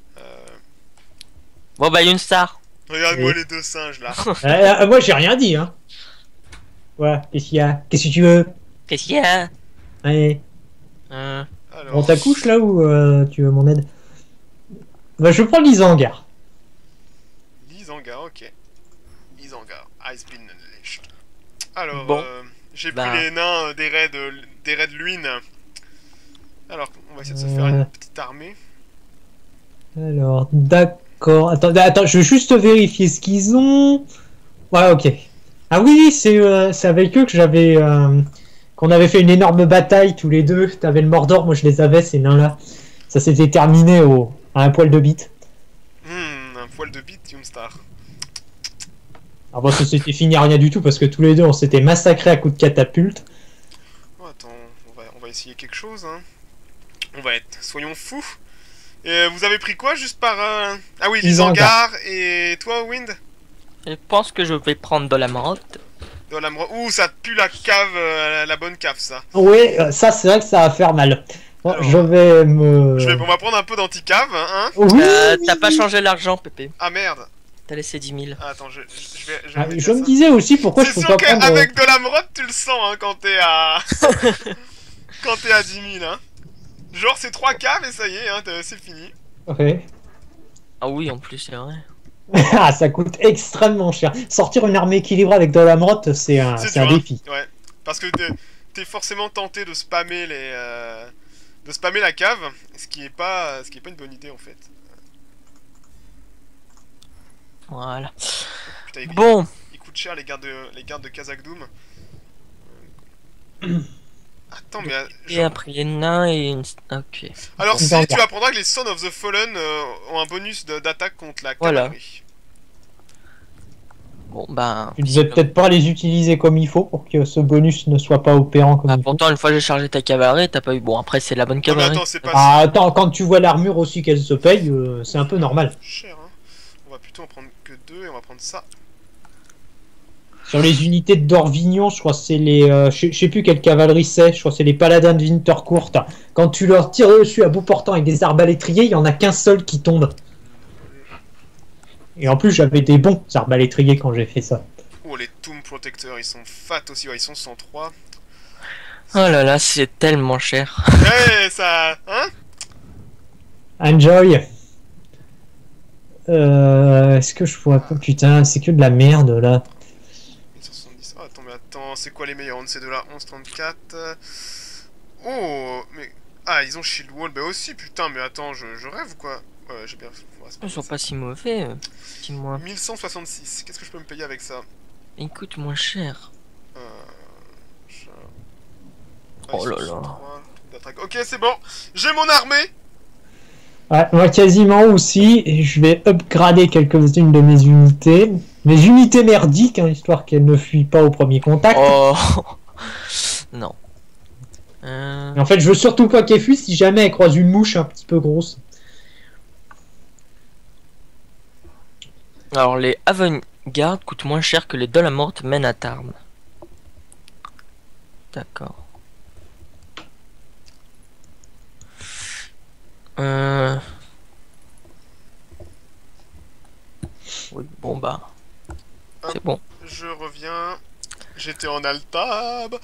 Bon bah une star. Regarde-moi Oui. les deux singes là. Moi, j'ai rien dit, hein. Ouais, qu'est-ce qu'il y a? Qu'est-ce que tu veux? Qu'est-ce qu'il y a? Allez, Alors... on t'accouche là ou tu veux mon aide? Bah, je prends l'Isangar. Lisangar, ok. Lisangar, Ice Been Unleashed. Alors, Bon. j'ai Bah. pris les nains des raids Luin. Alors, on va essayer de se faire une petite armée. Alors, d'accord. Attends, je veux juste vérifier ce qu'ils ont. Ouais, ok. Ah oui, c'est avec eux que j'avais... qu'on avait fait une énorme bataille tous les deux. T'avais le Mordor, moi je les avais, ces nains-là. Ça s'était terminé à un poil de bite. Un poil de bite, Youngstar. Alors bon, ça s'était fini à rien du tout parce que tous les deux on s'était massacrés à coups de catapulte. Oh, attends, on va essayer quelque chose, hein. Soyons fous. Et vous avez pris quoi juste par... Ah oui, Lisangar et toi, Wind? Je pense que je vais prendre de la marotte. Dans la... Ouh, ça pue la cave, la bonne cave, ça. Oui, ça c'est vrai que ça va faire mal. Bon, Alors, je vais me... On va prendre un peu d'anti-cave, hein. Oui, T'as pas changé l'argent, Pépé. Ah merde. T'as laissé 10 000. Ah, attends, je vais Ah, mettre je me ça. disais aussi pourquoi je C'est peux sûr pas prendre... qu'avec de la mrotte, tu le sens, hein, quand t'es à... quand t'es à 10 000, hein. Genre, c'est 3 caves et ça y est, hein, c'est fini. Ouais. Ah oui, en plus, c'est vrai. Ah, ça coûte extrêmement cher. Sortir une armée équilibrée avec de la mrotte, c'est un dur, défi. hein. Ouais, parce que t'es forcément tenté de spammer de spammer la cave, ce qui est pas une bonne idée en fait. Voilà. Putain, Bon, ils coûtent cher les gardes de Khazad-dûm. Attends, mais et après les nains et une... Ok. alors si D'accord. tu apprendras que les Sons of the Fallen ont un bonus d'attaque contre la Voilà. cavalerie. Bon, bah... Tu devais peut-être pas les utiliser comme il faut pour que ce bonus ne soit pas opérant comme Bah, il faut. pourtant, une fois j'ai chargé ta cavalerie, t'as pas eu... Bon, après, c'est la bonne Non mais cavalerie. attends, c'est pas Ah, attends, quand tu vois l'armure aussi qu'elle se paye, c'est un peu normal. cher, hein. On va plutôt en prendre que 2 et on va prendre ça. Sur les unités de Dorvignon, je crois que c'est les... je sais plus quelle cavalerie c'est, je crois que c'est les paladins de Wintercourt. Quand tu leur tires dessus à bout portant avec des arbalétriers, il y en a qu'un seul qui tombe. Et en plus, j'avais des bons arbalétriers quand j'ai fait ça. Oh, les Tomb Protectors, ils sont fat aussi, ouais, ils sont 103. Oh là là, c'est tellement cher. Ouais, ça... Hein? Enjoy. Est-ce que je vois pas... Putain, c'est que de la merde, là. 170. Oh, attends, mais attends, c'est quoi les meilleurs entre ces deux-là? 1134. Oh, mais... Ah, ils ont Shield Wall, bah aussi, putain, mais attends, je rêve ou quoi? Ouais, j'ai bien... Ils sont pas si mauvais, dis-moi. 1166, qu'est-ce que je peux me payer avec ça? Ils coûtent moins cher. Je- Oh là là. 63 d'attaque. Ok, c'est bon, j'ai mon armée. Ouais, moi quasiment aussi, et je vais upgrader quelques-unes de mes unités. Mes unités merdiques, hein, histoire qu'elles ne fuient pas au premier contact. Oh non. Et en fait, je veux surtout pas qu'elles fuient si jamais elles croisent une mouche un petit peu grosse. Alors les avant-garde coûtent moins cher que les Dolamort Men at Arms. D'accord. Oui, bon bah. C'est bon. Je reviens. J'étais en Altab.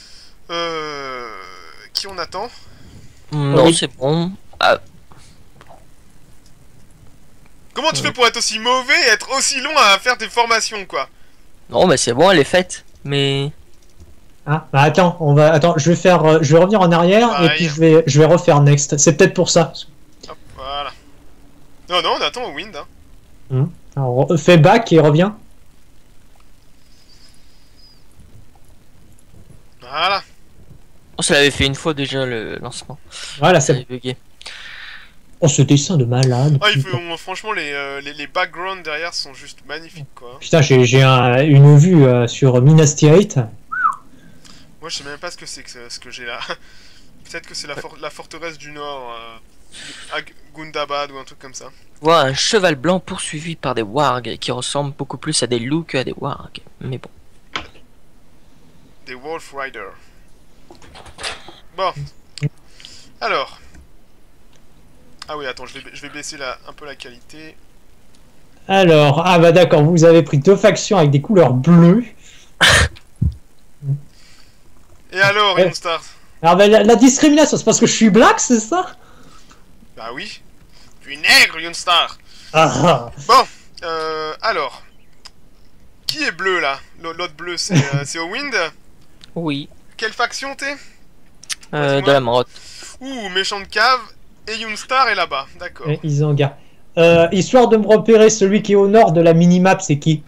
Qui on attend? Non, Oui. c'est bon. Ah, Comment tu fais pour être aussi mauvais et être aussi long à faire tes formations, quoi? non, mais c'est bon, elle est faite. Mais Ah, bah attends, je vais faire, je vais revenir en arrière et Pareil. puis je vais refaire next. C'est peut-être pour ça. Hop, voilà. Non, non, on attend au wind. Hein. Alors, fais back et reviens. Voilà. On se l'avait fait une fois déjà le lancement. Voilà, Ça c'est avait bugué. Oh, ce dessin de malade. Ah, franchement, les backgrounds derrière sont juste magnifiques, quoi. Putain, j'ai une vue sur Minas Tirith. Moi, je sais même pas ce que c'est que ce que j'ai là. Peut-être que c'est la forteresse du Nord, à Gundabad ou un truc comme ça. Vois un cheval blanc poursuivi par des wargs qui ressemblent beaucoup plus à des loups qu'à des wargs. Mais bon. Des Wolf Riders. Bon. Alors. Ah oui, attends, je vais baisser un peu la qualité. Alors, ah bah d'accord, vous avez pris 2 factions avec des couleurs bleues. Et alors, Ouais. Youngstar? Alors bah, la discrimination, c'est parce que je suis black, c'est ça? Bah oui. Tu es nègre, Youngstar. Ah, Alors. Qui est bleu là? L'autre bleu, c'est Owind. Oui. Quelle faction t'es? Dis-moi. De la marotte. Ouh, méchante cave. Et Youngstar est là-bas, d'accord. ouais, Isengard. Histoire de me repérer, celui qui est au nord de la minimap, c'est qui?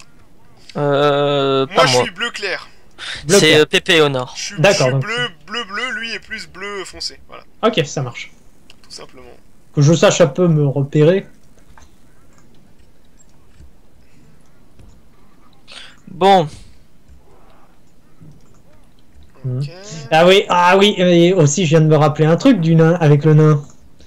Moi, Pas je moi. suis bleu clair. Bleu C'est clair. Pépé au nord. Je suis D'accord, donc- bleu, lui est plus bleu foncé. Voilà, Ok, ça marche. tout simplement. Que je sache un peu me repérer. Bon. Ok. Ah oui, et aussi je viens de me rappeler un truc du nain avec le nain.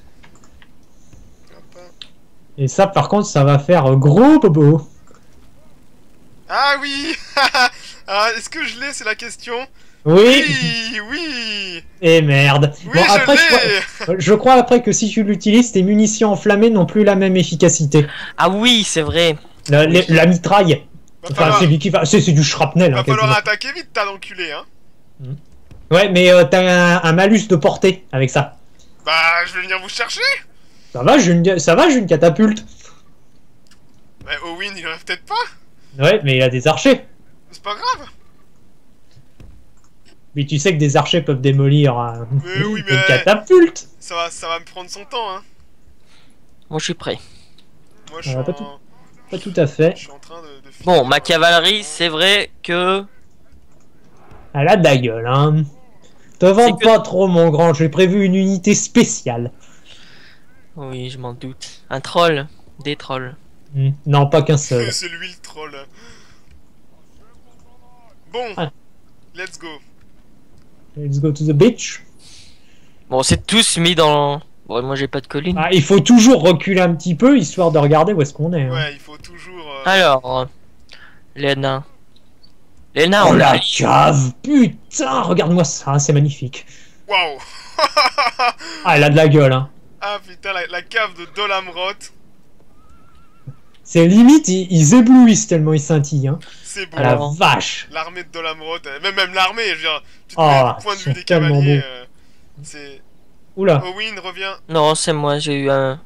Hop. Et ça par contre ça va faire gros bobo. Ah oui. Ah, est-ce que je l'ai, c'est la question? Oui, Oui. et merde. Oui, Bon, après, je l'ai. je crois après que si tu l'utilises, tes munitions enflammées n'ont plus la même efficacité. Ah oui, c'est vrai. La mitraille. Va Enfin, falloir, c'est lui qui va. C'est du shrapnel. va Hein, falloir quasiment. attaquer vite, t'as d'enculé, hein. Ouais, mais t'as un malus de portée avec ça. Bah, je vais venir vous chercher. Ça va, j'ai une catapulte. Bah, Owen, il en a peut-être pas. Ouais, mais il a des archers. C'est pas grave. Mais tu sais que des archers peuvent démolir Mais oui, une mais- catapulte. Ça va me prendre son temps, hein. Moi, je suis prêt. Moi, je suis, Pas en... Pas tout à fait. je suis en train de finir. Bon, ma cavalerie, c'est vrai que... Elle a de la gueule, hein. Te vante que- pas trop, mon grand. J'ai prévu une unité spéciale. Oui, je m'en doute. Un troll. Des trolls. Non, pas qu'un seul. C'est lui le troll. Bon, Ah. let's go. Let's go to the beach. Bon, c'est tous mis dans... Bon, moi, j'ai pas de colline. Ah, il faut toujours reculer un petit peu, histoire de regarder où est-ce qu'on est. Hein. Ouais, il faut toujours. Alors... Les nains. Les nains, Oh on a... la cave. Putain, regarde-moi ça, c'est magnifique. Waouh. Ah, elle a de la gueule, hein. Ah putain, la cave de Dolamrot, C'est limite, ils éblouissent tellement ils scintillent, hein. c'est beau. Ah la Alors. vache. L'armée de Dolamrot, même l'armée, je veux dire, tu te Oh, mets du point de ils vue sont des tellement cavaliers, beaux. c'est... Oula, Owen revient, Non, c'est moi, j'ai eu un...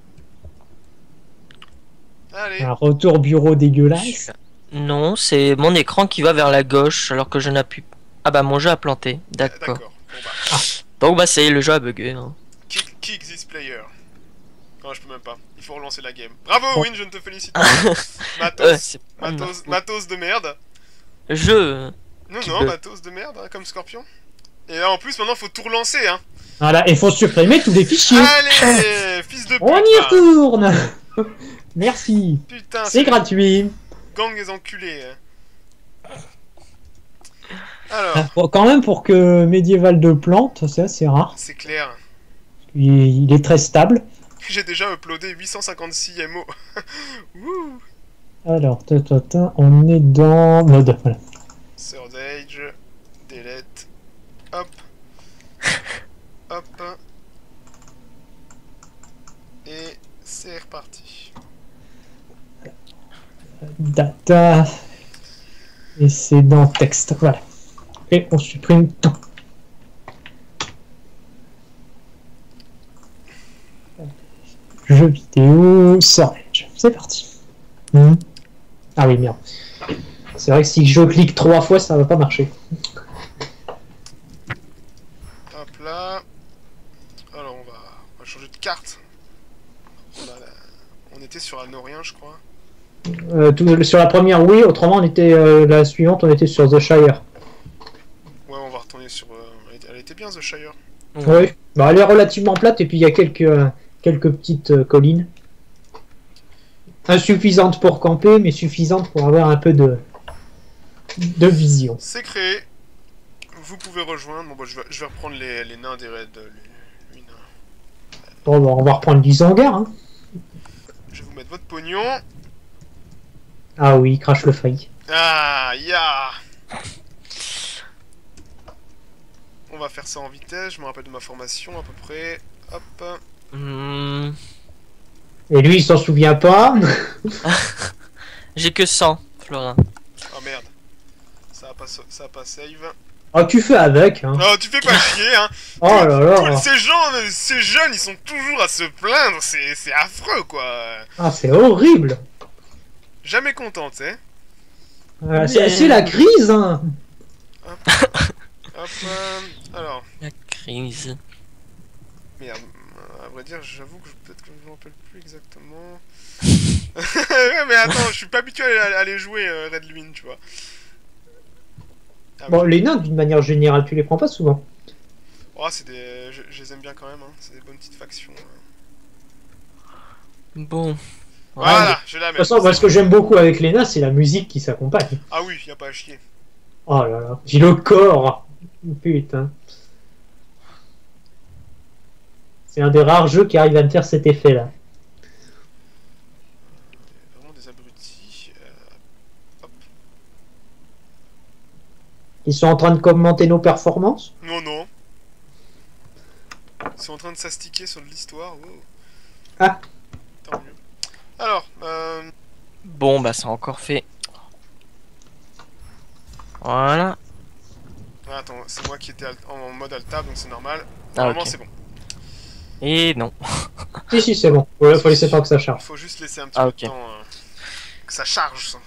allez. un retour bureau dégueulasse. Non, c'est mon écran qui va vers la gauche alors que je n'appuie... Ah bah, mon jeu a planté. D'accord. D'accord, bon bah, Donc bah, c'est le jeu a bugué. Hein. kick this player. Non, je peux même pas, il faut relancer la game. Bravo Bon. Owen, je ne te félicite pas. Matos, C'est pas matos de merde. Je... Non, Tu non, peux. matos de merde, hein, comme Scorpion. Et là, en plus, maintenant, faut tout relancer, hein. Voilà, il faut supprimer tous les fichiers. Allez, fils de pute. On y va. retourne. Merci. Putain, C'est gratuit. gang des enculés. Hein. Alors, Bon, quand même, pour que médiéval de plantes, c'est assez rare. c'est clair. Il est très stable. J'ai déjà uploadé 856 MO. Wouh. Alors, on est dans mode. Voilà. Third Age, delete, hop, hop, et c'est reparti. Data. Et c'est dans texte. Voilà. Et on supprime tout. Jeux vidéo, storage. C'est parti. Ah oui, merde. C'est vrai que si je clique 3 fois, ça va pas marcher. là. Alors on va changer de carte. On était sur Anorien, je crois. Sur la première, oui. Autrement, on était la suivante, on était sur The Shire. Ouais, on va retourner sur. Elle était bien The Shire. Oui. Bah, elle est relativement plate et puis il y a quelques petites collines. Insuffisantes pour camper, mais suffisantes pour avoir un peu de vision. C'est créé. Vous pouvez rejoindre. Bon, bah, je vais reprendre les nains des raids. Lui, nain. Bon, bah, on va reprendre l'Isangar. Hein. Je vais vous mettre votre pognon. Ah oui, crache le faille. Ah, ya. On va faire ça en vitesse. Je me rappelle de ma formation à peu près. Hop. Et lui, il s'en souvient pas. J'ai que 100, Florin. Oh merde. Ça a pas save. Oh, tu fais avec. Hein. Non, tu fais pas chier, hein. Oh là là. Ces jeunes, ils sont toujours à se plaindre. C'est affreux, quoi. Ah, c'est horrible. Jamais content, tu sais. C'est la crise. Hein. Hop, alors. La crise. Merde. À vrai dire, j'avoue que peut-être que je me rappelle plus exactement. Ouais, mais attends, je suis pas habitué à les jouer, Red Lune, tu vois. Ah, Bon, oui. les nains, d'une manière générale, tu les prends pas souvent. Oh, c'est des. Je les aime bien quand même, hein. C'est des bonnes petites factions. Bon. Voilà, je la mets. De toute façon, moi, ce que j'aime beaucoup avec les nains, c'est la musique qui s'accompagne. Ah oui, y a pas à chier. Oh là là, j'ai le corps. Putain. C'est un des rares jeux qui arrive à me faire cet effet-là. Vraiment des abrutis. Hop. Ils sont en train de commenter nos performances. Non, non. Ils sont en train de s'astiquer sur de l'histoire. Oh. Ah. Tant mieux. Alors, Bon, bah, c'est encore fait. Voilà. ah, attends, c'est moi qui étais en mode alta, donc c'est normal. Ah, Normalement, ok. c'est bon. Et non. Si, c'est bon. Voilà, faut laisser pas que ça Il charge. faut juste laisser un petit Ah, peu ok. de temps que ça charge. Ça.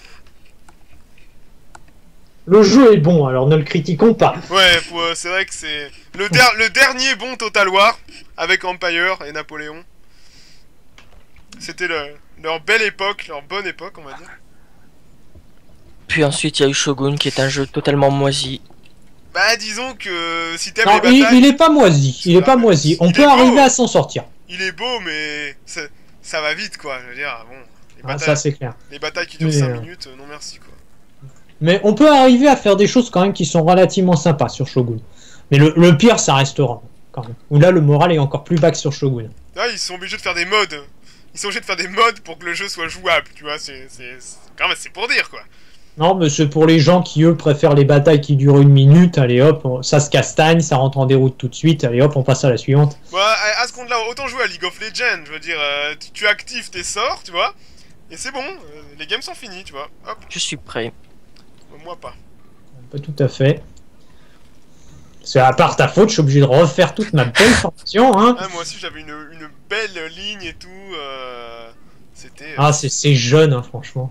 Le jeu est bon, alors ne le critiquons pas. Ouais, c'est vrai que c'est le dernier bon Total War avec Empire et Napoléon. C'était leur belle époque, leur bonne époque, on va dire. Puis ensuite, il y a eu Shogun, qui est un jeu totalement moisi. Bah, disons que si t'aimes Non, les batailles, il est pas moisi. Il est pas moisi. On Il peut est beau. arriver à s'en sortir. il est beau, mais ça va vite, quoi. Je veux dire, bon, Ah, ça, c'est clair. les batailles qui durent Mais, 5 minutes, non merci, quoi. Mais on peut arriver à faire des choses quand même qui sont relativement sympas sur Shogun. Mais le pire, ça restera. Quand même. Où là, le moral est encore plus bas que sur Shogun. Là, ils sont obligés de faire des modes. Ils sont obligés de faire des modes pour que le jeu soit jouable, tu vois. Quand même, c'est pour dire, quoi. Non, mais c'est pour les gens qui, eux, préfèrent les batailles qui durent 1 minute. Allez hop, ça se castagne, ça rentre en déroute tout de suite. Allez hop, on passe à la suivante. Bah, à ce compte-là, autant jouer à League of Legends. Je veux dire, tu actives tes sorts, tu vois. Et c'est bon, les games sont finis, tu vois. Hop, Je suis prêt. moi pas. Pas tout à fait. C'est à part ta faute, je suis obligé de refaire toute ma belle formation. Hein. Ah, moi aussi, j'avais une belle ligne et tout. C'était. Ah, c'est jeune, hein, franchement.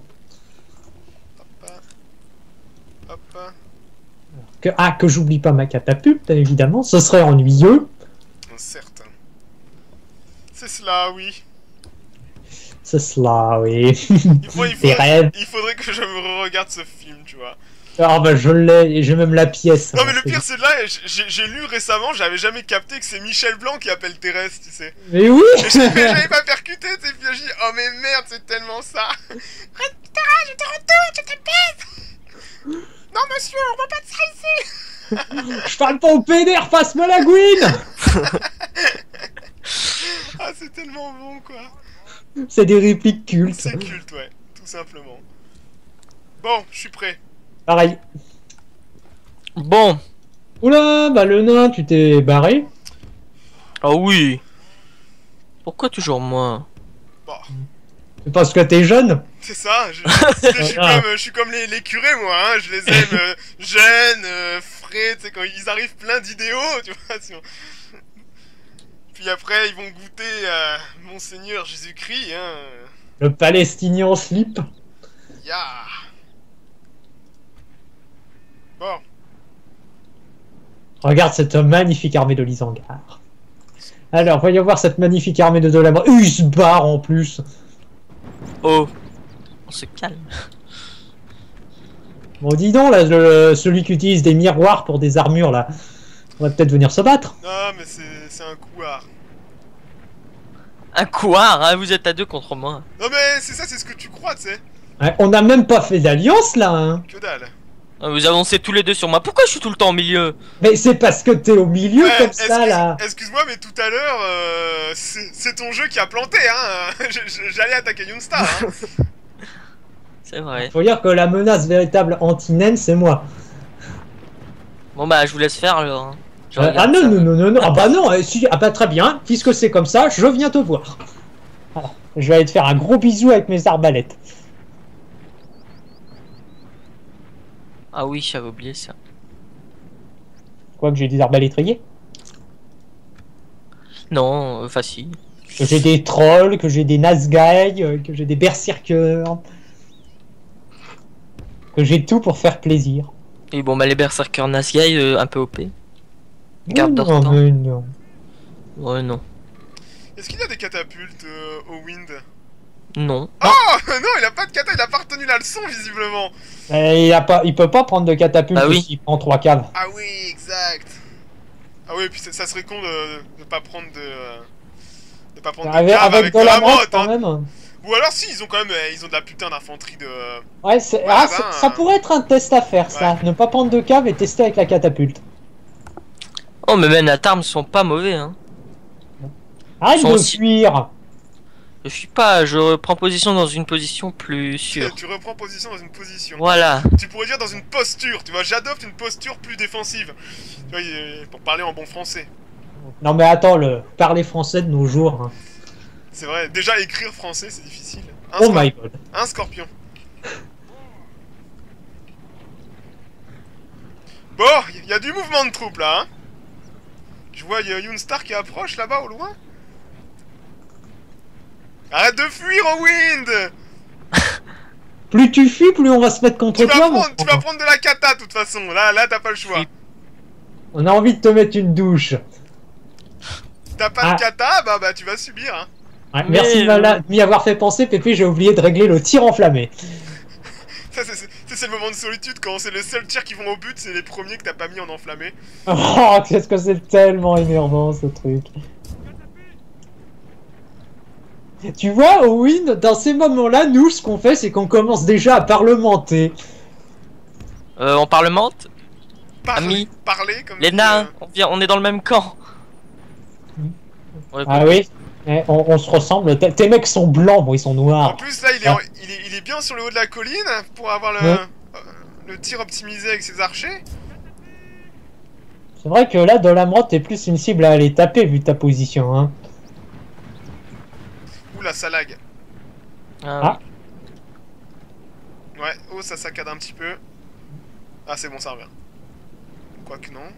Hop. Que j'oublie pas ma catapulte, évidemment. Ce serait ennuyeux. Certes. C'est cela, oui. C'est cela, oui. Tes Il rêves. faudrait que je me regarde ce film, tu vois. Ah bah je l'ai, et j'ai même la pièce. Non hein, mais le c'est- pire c'est de là, j'ai lu récemment, j'avais jamais capté que c'est Michel Blanc qui appelle Thérèse, tu sais. Mais oui. Et j'avais pas percuté, tu sais, puis j'ai dit, oh mais merde, c'est tellement ça. Thérèse, je te retourne, je te baise. Non monsieur, on voit pas de ça ici. Je parle pas au pédère, passe-moi la gouine. Ah c'est tellement bon quoi. C'est des répliques cultes. C'est culte, ouais, tout simplement. Bon, je suis prêt. Pareil. Bon. Oula, bah le nain, tu t'es barré. Oh oui. Pourquoi toujours moi? Bon, C'est parce que t'es jeune. c'est ça, je suis comme les curés moi, hein, je les aime jeunes, frais, tu sais, quand ils arrivent plein d'idéaux, tu vois. Puis après, ils vont goûter à Monseigneur Jésus-Christ, hein. Le palestinien en slip. Ya. Bon. Regarde cette magnifique armée de Lysangar. Alors, voyons voir cette magnifique armée de Dolamroth. Il se barre en plus. Oh, on se calme. Bon, dis donc, là, celui qui utilise des miroirs pour des armures, là, on va peut-être venir se battre. Non, mais c'est un couard. Un couard, hein, vous êtes à 2 contre moi. Non, mais c'est ça, c'est ce que tu crois, tu sais. Ouais, on n'a même pas fait d'alliance, là, hein. Que dalle. Vous avancez tous les deux sur moi. Pourquoi je suis tout le temps au milieu? Mais c'est parce que t'es au milieu Ouais, comme ça, là. Excuse-moi, mais tout à l'heure, c'est ton jeu qui a planté, hein. J'allais attaquer Youngstar, hein. C'est vrai. Faut dire que la menace véritable anti-naine, c'est moi. Bon bah je vous laisse faire alors. Hein. Je Ah regarde non, ça. non, non, non, non, ah bah non, si, ah bah très bien, puisque c'est comme ça, je viens te voir. Voilà. Je vais aller te faire un gros bisou avec mes arbalètes. Ah oui, j'avais oublié ça. Quoi, que j'ai des arbalètes rayées? Non, facile. Que j'ai des trolls, que j'ai des Nazgûl, que j'ai des berserkers. Que j'ai tout pour faire plaisir. Et bon bah les berserkers Nazgûl un peu OP. Garde non, d'Ortan. mais non. Ouais non. Est-ce qu'il a des catapultes au wind? Non. Oh non, il a pas de cata, il a pas retenu la leçon, visiblement. Il peut pas prendre de catapulte Bah oui. s'il prend 3 caves. Ah oui, exact. Ah oui, puis ça serait con de pas prendre de pas prendre de Avec, cave avec de de la la motte motte, quand hein. même. Ou alors si, ils ont quand même ils ont de la putain d'infanterie de... Ouais, bah, ça pourrait être un test à faire, ça. Ouais. Ne pas prendre de cave et tester avec la catapulte. Oh mais même à Tarm sont pas mauvais hein. Arrête Sont de aussi- fuir. Je suis pas, je reprends position dans une position plus sûre. Tu reprends position dans une position. Voilà. Tu pourrais dire dans une posture, tu vois, j'adopte une posture plus défensive. Tu vois, pour parler en bon français. Non mais attends, le parler français de nos jours. Hein. C'est vrai, déjà écrire français c'est difficile. Oh my god. Un scorpion. Bon, il y a du mouvement de troupes là, hein. Je vois, il y a Youngstar qui approche là-bas au loin. Arrête de fuir au wind. Plus tu fuis, plus on va se mettre contre toi. mon Tu vas frère. prendre de la cata de toute façon, là t'as pas le choix. Oui. On a envie de te mettre une douche. T'as pas Ah. de kata, bah tu vas subir, hein. Ouais, Mais, merci de m'y avoir fait penser, Pépé, j'ai oublié de régler le tir enflammé. Ça, c'est le moment de solitude quand c'est le seul tir qui vont au but, c'est les premiers que t'as pas mis en enflammé. Oh, qu'est-ce que c'est tellement énervant ce truc. Tu vois, Owen, dans ces moments-là, nous, ce qu'on fait, c'est qu'on commence déjà à parlementer. On parlemente. Ami. Parler comme Les dit, nains, on est dans le même camp. Ouais, Ah oui. On se ressemble. Tes mecs sont blancs, moi ils sont En noirs. plus là, il est bien sur le haut de la colline pour avoir le tir optimisé avec ses archers. C'est vrai que là, Dolamroth, t'es plus une cible à aller taper vu ta position. Hein. Oula, ça lag. Ah, Ouais, oh, ça saccade un petit peu. Ah, c'est bon, ça revient. Quoique non.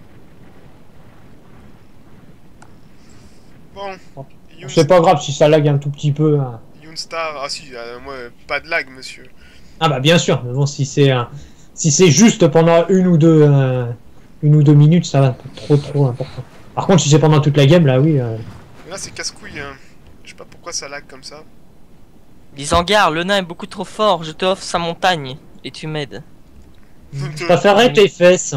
Bon. C'est pas grave si ça lag un tout petit peu. Hein. Youngstar, ah si, moi, pas de lag, monsieur. Ah bah bien sûr, mais bon, si c'est juste pendant une ou deux minutes, ça va pas trop important. Par contre, si c'est pendant toute la game, là, oui. Mais là, c'est casse-couille, hein. Je sais pas pourquoi ça lag comme ça. Lysangar, le nain est beaucoup trop fort. Je te offre sa montagne et tu m'aides. Je préférerais tes fesses.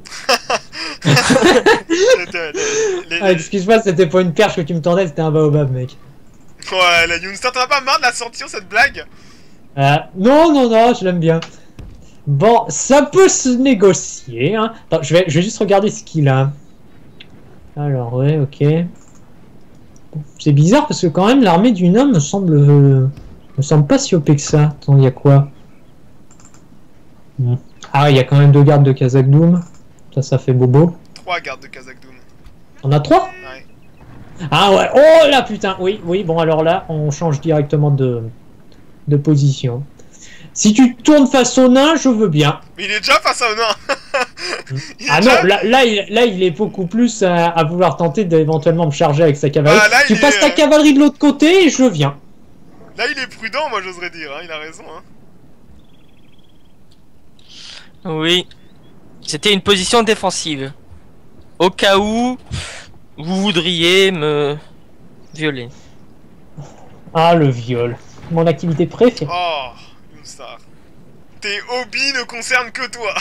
Ah, excuse-moi, c'était pas une perche que tu me tendais, c'était un baobab, mec. Ouais, la Youngstar, t'en as pas marre de la sortir cette blague? Non, je l'aime bien. Bon, ça peut se négocier. Hein. Attends, je vais juste regarder ce qu'il a. Alors, ouais, ok. C'est bizarre parce que quand même l'armée du nain me semble pas si OP que ça. Attends, il y a quoi? Ah, il y a quand même 2 gardes de Khazad-dûm. Ça fait bobo. 3 gardes de Khazad-dûm. On a 3? Ouais. Ah ouais, oh là putain, oui, bon alors là, on change directement de position. Si tu tournes face au nain, je veux bien. Mais il est déjà face à un nain. Ah non, là, il est beaucoup plus à vouloir tenter d'éventuellement me charger avec sa cavalerie. Ah, là, Tu passes ta cavalerie de l'autre côté et je viens. Là, il est prudent, moi, j'oserais dire, hein. Il a raison, hein. Oui. C'était une position défensive. Au cas où vous voudriez me violer. Ah, le viol. Mon activité préférée. Oh, Youngstar. Tes hobbies ne concernent que toi.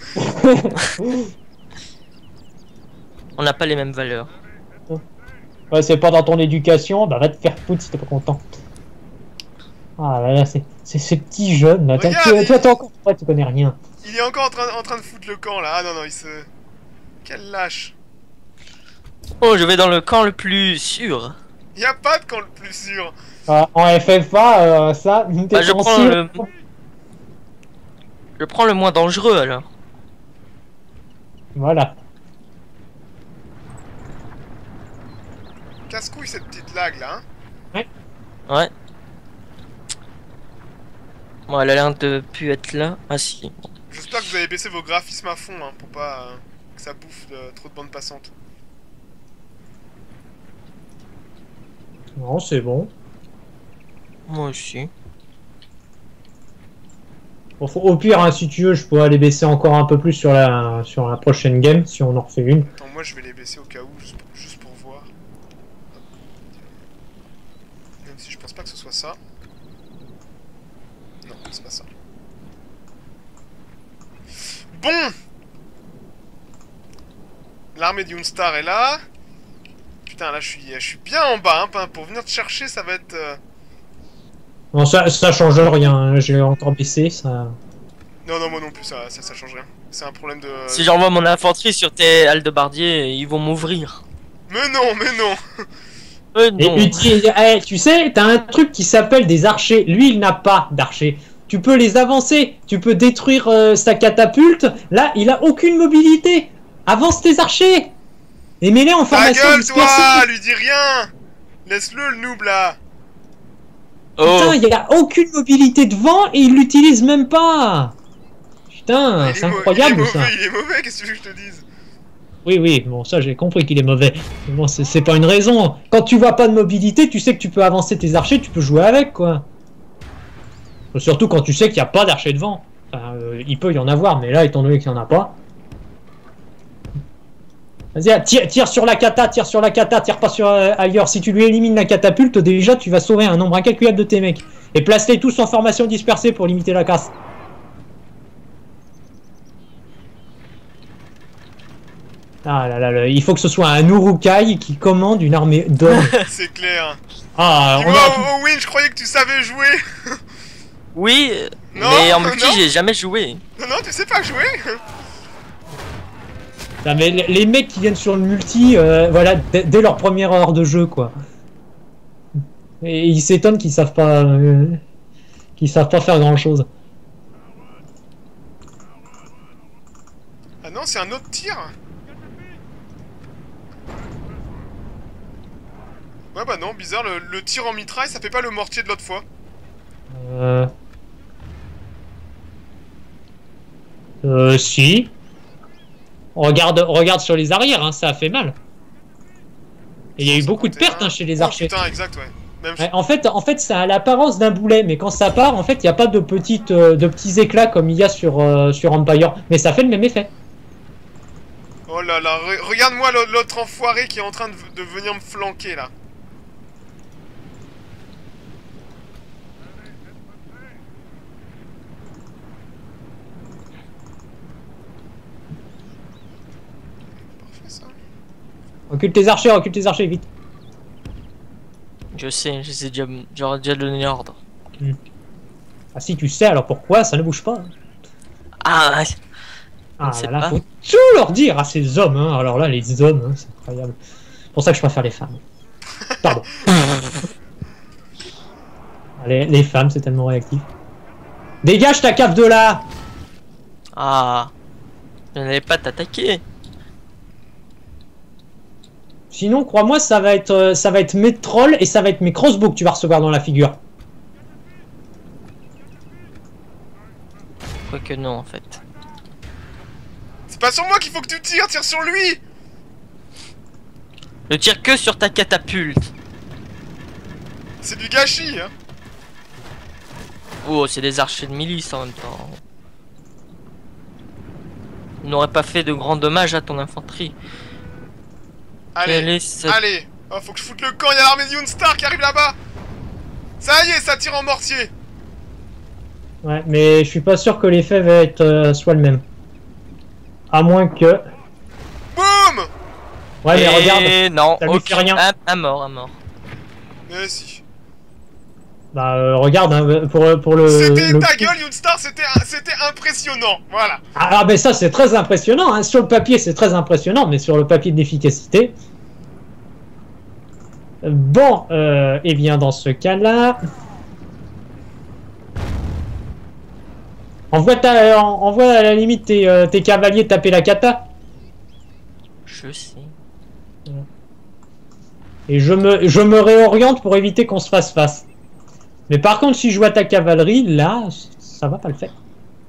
On n'a pas les mêmes valeurs. Ouais, c'est pas dans ton éducation, bah va te faire foutre si t'es pas content. Ah là là, c'est ces petits jeunes là. Regarde, Toi, encore, ouais, tu connais rien. Il est encore en train de foutre le camp là. Ah non, non, il se... Quel lâche. Oh, je vais dans le camp le plus sûr. Y a pas de camp le plus sûr. En FFA, ça, t'es Bah, je prends sûr. le... Je prends le moins dangereux alors. Voilà. Casse-couille cette petite lag là, hein. Ouais. Bon, elle a l'air de plus être là. Ah si. J'espère que vous avez baissé vos graphismes à fond, hein, pour pas que ça bouffe trop de bandes passantes. Non, c'est bon. Moi aussi. Bon, au pire, hein, si tu veux, je pourrais aller baisser encore un peu plus sur la prochaine game, si on en refait une. Attends, moi je vais les baisser au cas où, juste pour voir. Même si je pense pas que ce soit ça. Non, c'est pas ça. Bon! L'armée de Youngstar est là. Putain, là je suis bien en bas, hein, pour venir te chercher, ça va être... Non, ça change rien, hein, j'ai encore baissé, ça... Non, non, moi non plus, ça change rien. C'est un problème de... Si j'envoie mon infanterie sur tes hallebardiers, ils vont m'ouvrir. Mais non, mais non! Non. Tu sais, t'as un truc qui s'appelle des archers. Lui, il n'a pas d'archers. Tu peux les avancer, tu peux détruire sa catapulte. Là, il a aucune mobilité. Avance tes archers. Et mets-les en Ta formation gueule, dispersée. toi! Lui dis rien! Laisse-le, le noob, là! Oh. Putain, il a aucune mobilité devant et il l'utilise même pas. Putain, Il c'est est incroyable il est ça. mauvais, il est mauvais, qu'est-ce que tu veux que je te dise? Oui, oui, bon, ça j'ai compris qu'il est mauvais. Mais bon, c'est pas une raison. Quand tu vois pas de mobilité, tu sais que tu peux avancer tes archers, tu peux jouer avec, quoi. Surtout quand tu sais qu'il n'y a pas d'archers devant. Enfin, il peut y en avoir, mais là, étant donné qu'il n'y en a pas. Vas-y, tire sur la cata, tire pas sur ailleurs. Si tu lui élimines la catapulte, déjà, tu vas sauver un nombre incalculable de tes mecs. Et place-les tous en formation dispersée pour limiter la casse. Ah là là là, il faut que ce soit un Urukai qui commande une armée d'hommes. C'est clair. Ah, on Dis-moi, a... Owen, je croyais que tu savais jouer. Oui, Non, mais en multi, non. j'ai jamais joué. Non, non, tu sais pas jouer. Non, mais les mecs qui viennent sur le multi, voilà, dès leur première heure de jeu, quoi. Et ils s'étonnent qu'ils savent pas faire grand chose. Ah non, c'est un autre tir. Ouais, bah non, bizarre, le tir en mitraille, ça fait pas le mortier de l'autre fois. Si. Regarde sur les arrières, hein, ça a fait mal. Et il y a eu beaucoup de pertes, hein, chez les archers. Putain, exact, ouais. Même Ouais, en fait, ça a l'apparence d'un boulet, mais quand ça part, en fait, il n'y a pas de petits éclats comme il y a sur Empire. Mais ça fait le même effet. Oh là là, regarde-moi l'autre enfoiré qui est en train de venir me flanquer, là. Parfait, ça. Recule tes archers, vite. Je sais, j'aurais déjà donné l'ordre. Ah si, tu sais, alors pourquoi ça ne bouge pas? Ah, Ah sais là là, pas. faut tout leur dire à ces hommes, hein. Alors là, les hommes, hein, c'est incroyable. C'est pour ça que je préfère les femmes. Pardon. Allez, les femmes, c'est tellement réactif. Dégage ta cave de là! ah, je n'allais pas t'attaquer. Sinon, crois-moi, ça va être mes trolls et ça va être mes crossbows que tu vas recevoir dans la figure. Quoique non, en fait. C'est pas sur moi qu'il faut que tu tires, tire sur lui. Je tire que sur ta catapulte. C'est du gâchis, hein. Oh, c'est des archers de milice en même temps. On n'aurait pas fait de grands dommages à ton infanterie. Allez, Quelle est cette- allez. Oh, faut que je foute le camp, il y a l'armée de Yoonstar qui arrive là-bas. Ça y est, ça tire en mortier. Ouais, mais je suis pas sûr que l'effet va être soit le même. À moins que... Boum. Ouais, mais regarde, Et non, ça lui fait rien. Un mort, un mort. Mais si. bah regarde, hein, pour le... C'était le ta coup- gueule, Yoonstar, c'était impressionnant. Voilà. Ah, ben ça c'est très impressionnant, hein. Sur le papier c'est très impressionnant, mais sur le papier d'efficacité... Bon, et bien dans ce cas-là... envoie à la limite tes cavaliers taper la kata. Je sais. Et je me réoriente pour éviter qu'on se fasse face. Mais par contre, si je vois ta cavalerie, là, ça va pas le faire.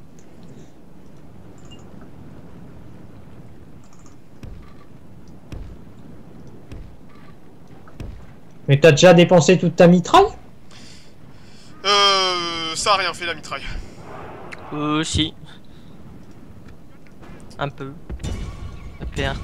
Mais t'as déjà dépensé toute ta mitraille? Ça a rien fait la mitraille. Si. Un peu. La perte.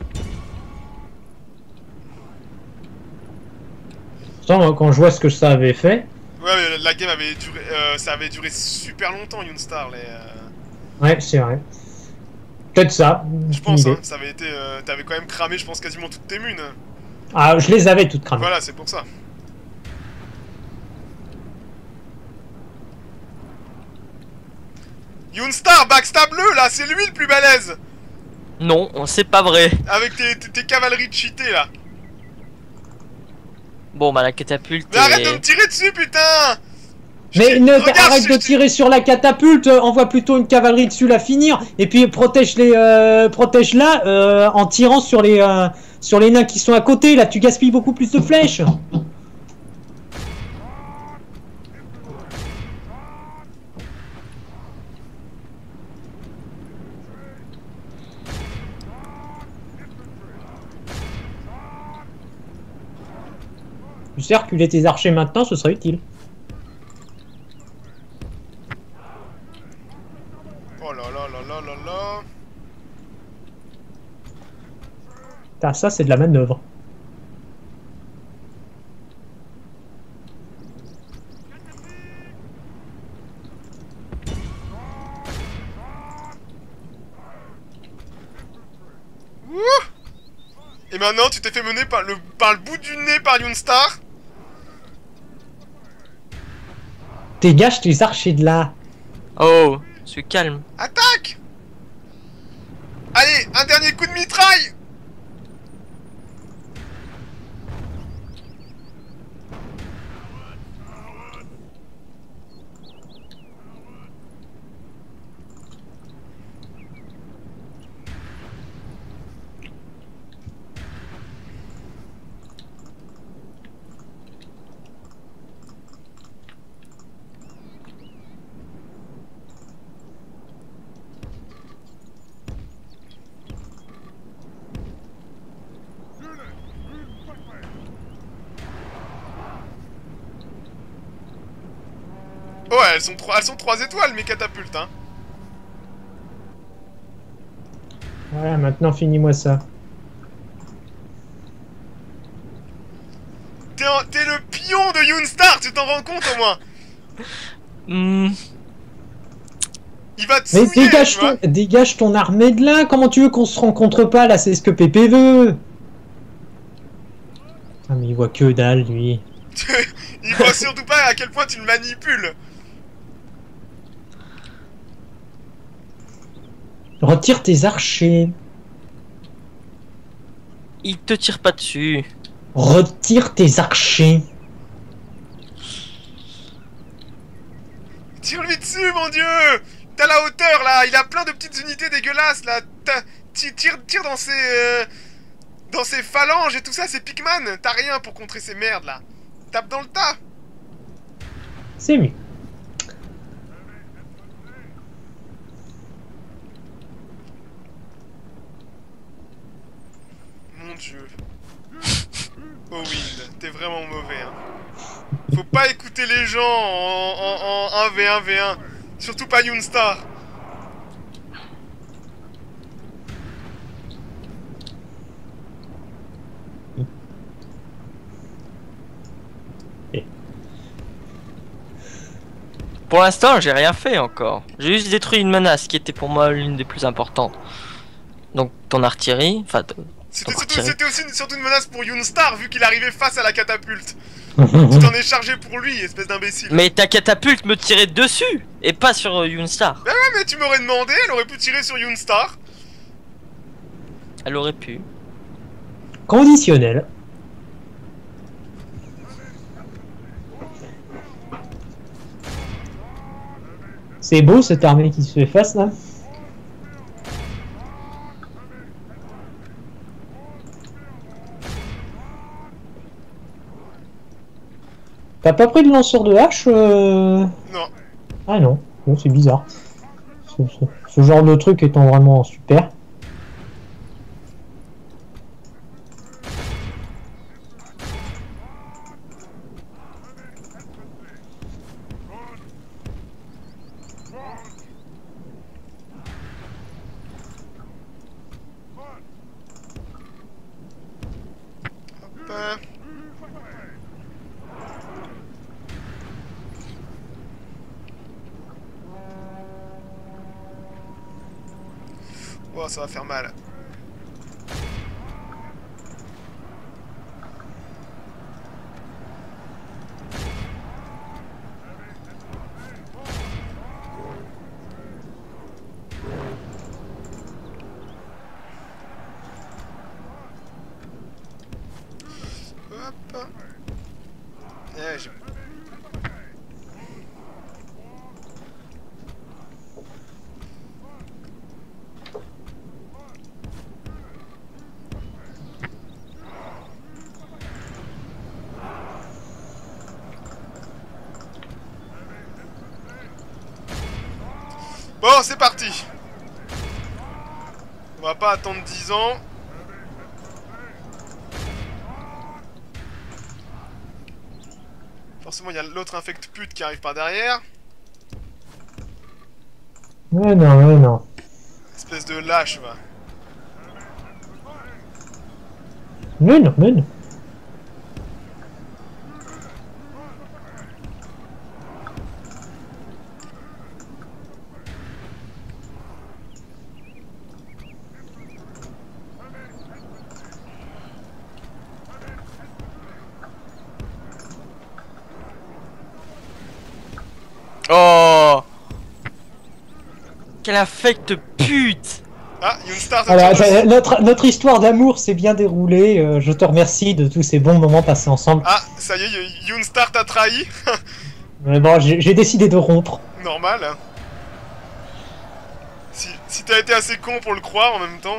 Pourtant, moi, quand je vois ce que ça avait fait... Ouais, mais la game avait duré, ça avait duré super longtemps, Yoonstar. Ouais, c'est vrai. Peut-être ça. Je aucune pense, idée. hein, ça avait été, t'avais quand même cramé, je pense, quasiment toutes tes munes. Ah, je les avais toutes cramées. Voilà, c'est pour ça. Yoonstar, backstab-le, là, c'est lui le plus balèze. Non, c'est pas vrai. Avec tes cavaleries cheatées, là. Bon, bah la catapulte. Mais arrête de me tirer dessus, putain. Mais Regarde, arrête de tirer sur la catapulte, envoie plutôt une cavalerie dessus la finir, et puis protège-la en tirant sur les nains qui sont à côté, là tu gaspilles beaucoup plus de flèches. Tu sais reculer tes archers maintenant, ce serait utile. Oh là là là là là là. Ah, ça c'est de la manœuvre. Ouh. Et maintenant, tu t'es fait mener par le bout du nez par Yoonstar. Dégage tes archers de là. Oh, suis calme. Attaque. Allez, un dernier coup de mitraille. Ouais, elles sont 3 étoiles, mes catapultes, hein. Voilà, maintenant finis-moi ça. T'es le pion de Yoonstar, tu t'en rends compte au moins. Hmm, Il va te Mais souiller, tu vois. dégage ton armée de là. Comment tu veux qu'on se rencontre pas là? C'est ce que Pépé veut. Ah mais il voit que dalle lui. Il voit surtout pas à quel point tu le manipules. Retire tes archers. il te tire pas dessus. Retire tes archers. Tire-lui dessus, mon dieu. T'as la hauteur, là. Il a plein de petites unités dégueulasses, là. Tire dans ses phalanges et tout ça, c'est Pikman. T'as rien pour contrer ces merdes, là. Tape dans le tas. C'est mieux. Mon dieu. Oh Wind, t'es vraiment mauvais, hein. Faut pas écouter les gens en 1v1v1. Surtout pas Yoonstar. Pour l'instant, j'ai rien fait encore. J'ai juste détruit une menace qui était pour moi l'une des plus importantes. Donc ton artillerie, enfin C'était aussi surtout une menace pour Yoonstar vu qu'il arrivait face à la catapulte. Tu t'en es chargé pour lui, espèce d'imbécile. Mais ta catapulte me tirait dessus et pas sur Yoonstar. Bah ouais, mais tu m'aurais demandé, elle aurait pu tirer sur Yoonstar. Elle aurait pu. Conditionnel. C'est beau cette armée qui se fait face là. T'as pas pris de lanceur de hache Non. Ah non, bon, c'est bizarre. Ce genre de truc étant vraiment super. Hop. Oh, ça va faire mal. Hop. J'ai... Bon, c'est parti. On va pas attendre 10 ans. Forcément, il y a l'autre infect pute qui arrive par derrière. Ouais, non. Espèce de lâche, va. Mais non. Oh, quel affect pute. Ah, Yoonstar, Alors, notre histoire d'amour s'est bien déroulée. Je te remercie de tous ces bons moments passés ensemble. Ah, ça y est, Yoonstar t'a trahi. Mais bon, j'ai décidé de rompre. Normal. Hein. Si t'as été assez con pour le croire en même temps.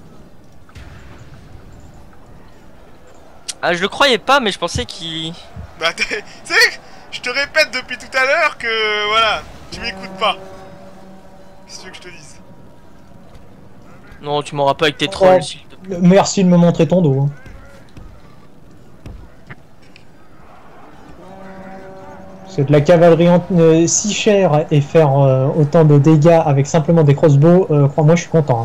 Ah, je le croyais pas, mais je pensais qu'il... Bah, tu sais, je te répète depuis tout à l'heure que, voilà, tu m'écoutes pas. Qu'est-ce que tu veux que je te dise? Non, tu m'auras pas avec tes trolls, s'il te plaît. Merci de me montrer ton dos. Hein. C'est de la cavalerie si chère et faire autant de dégâts avec simplement des crossbows, crois-moi, je suis content. Hein.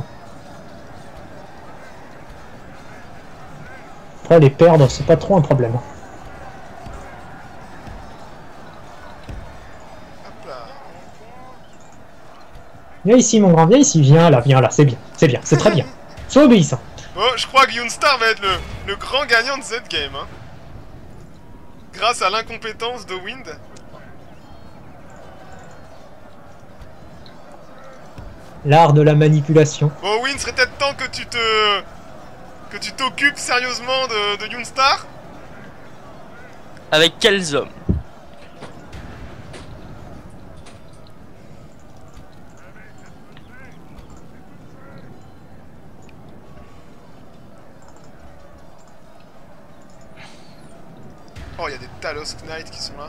Après, les perdre, c'est pas trop un problème. Hop là. Viens ici, mon grand, viens ici, viens là, c'est bien, c'est très bien. Sois obéissant. Bon, je crois que Yoonstar va être le grand gagnant de cette game. Hein. Grâce à l'incompétence de Wind. L'art de la manipulation. Bon, Wind, serait peut-être temps que tu t'occupes sérieusement de Yoonstar. Avec quels hommes? Oh, il y a des Talos Knights qui sont là.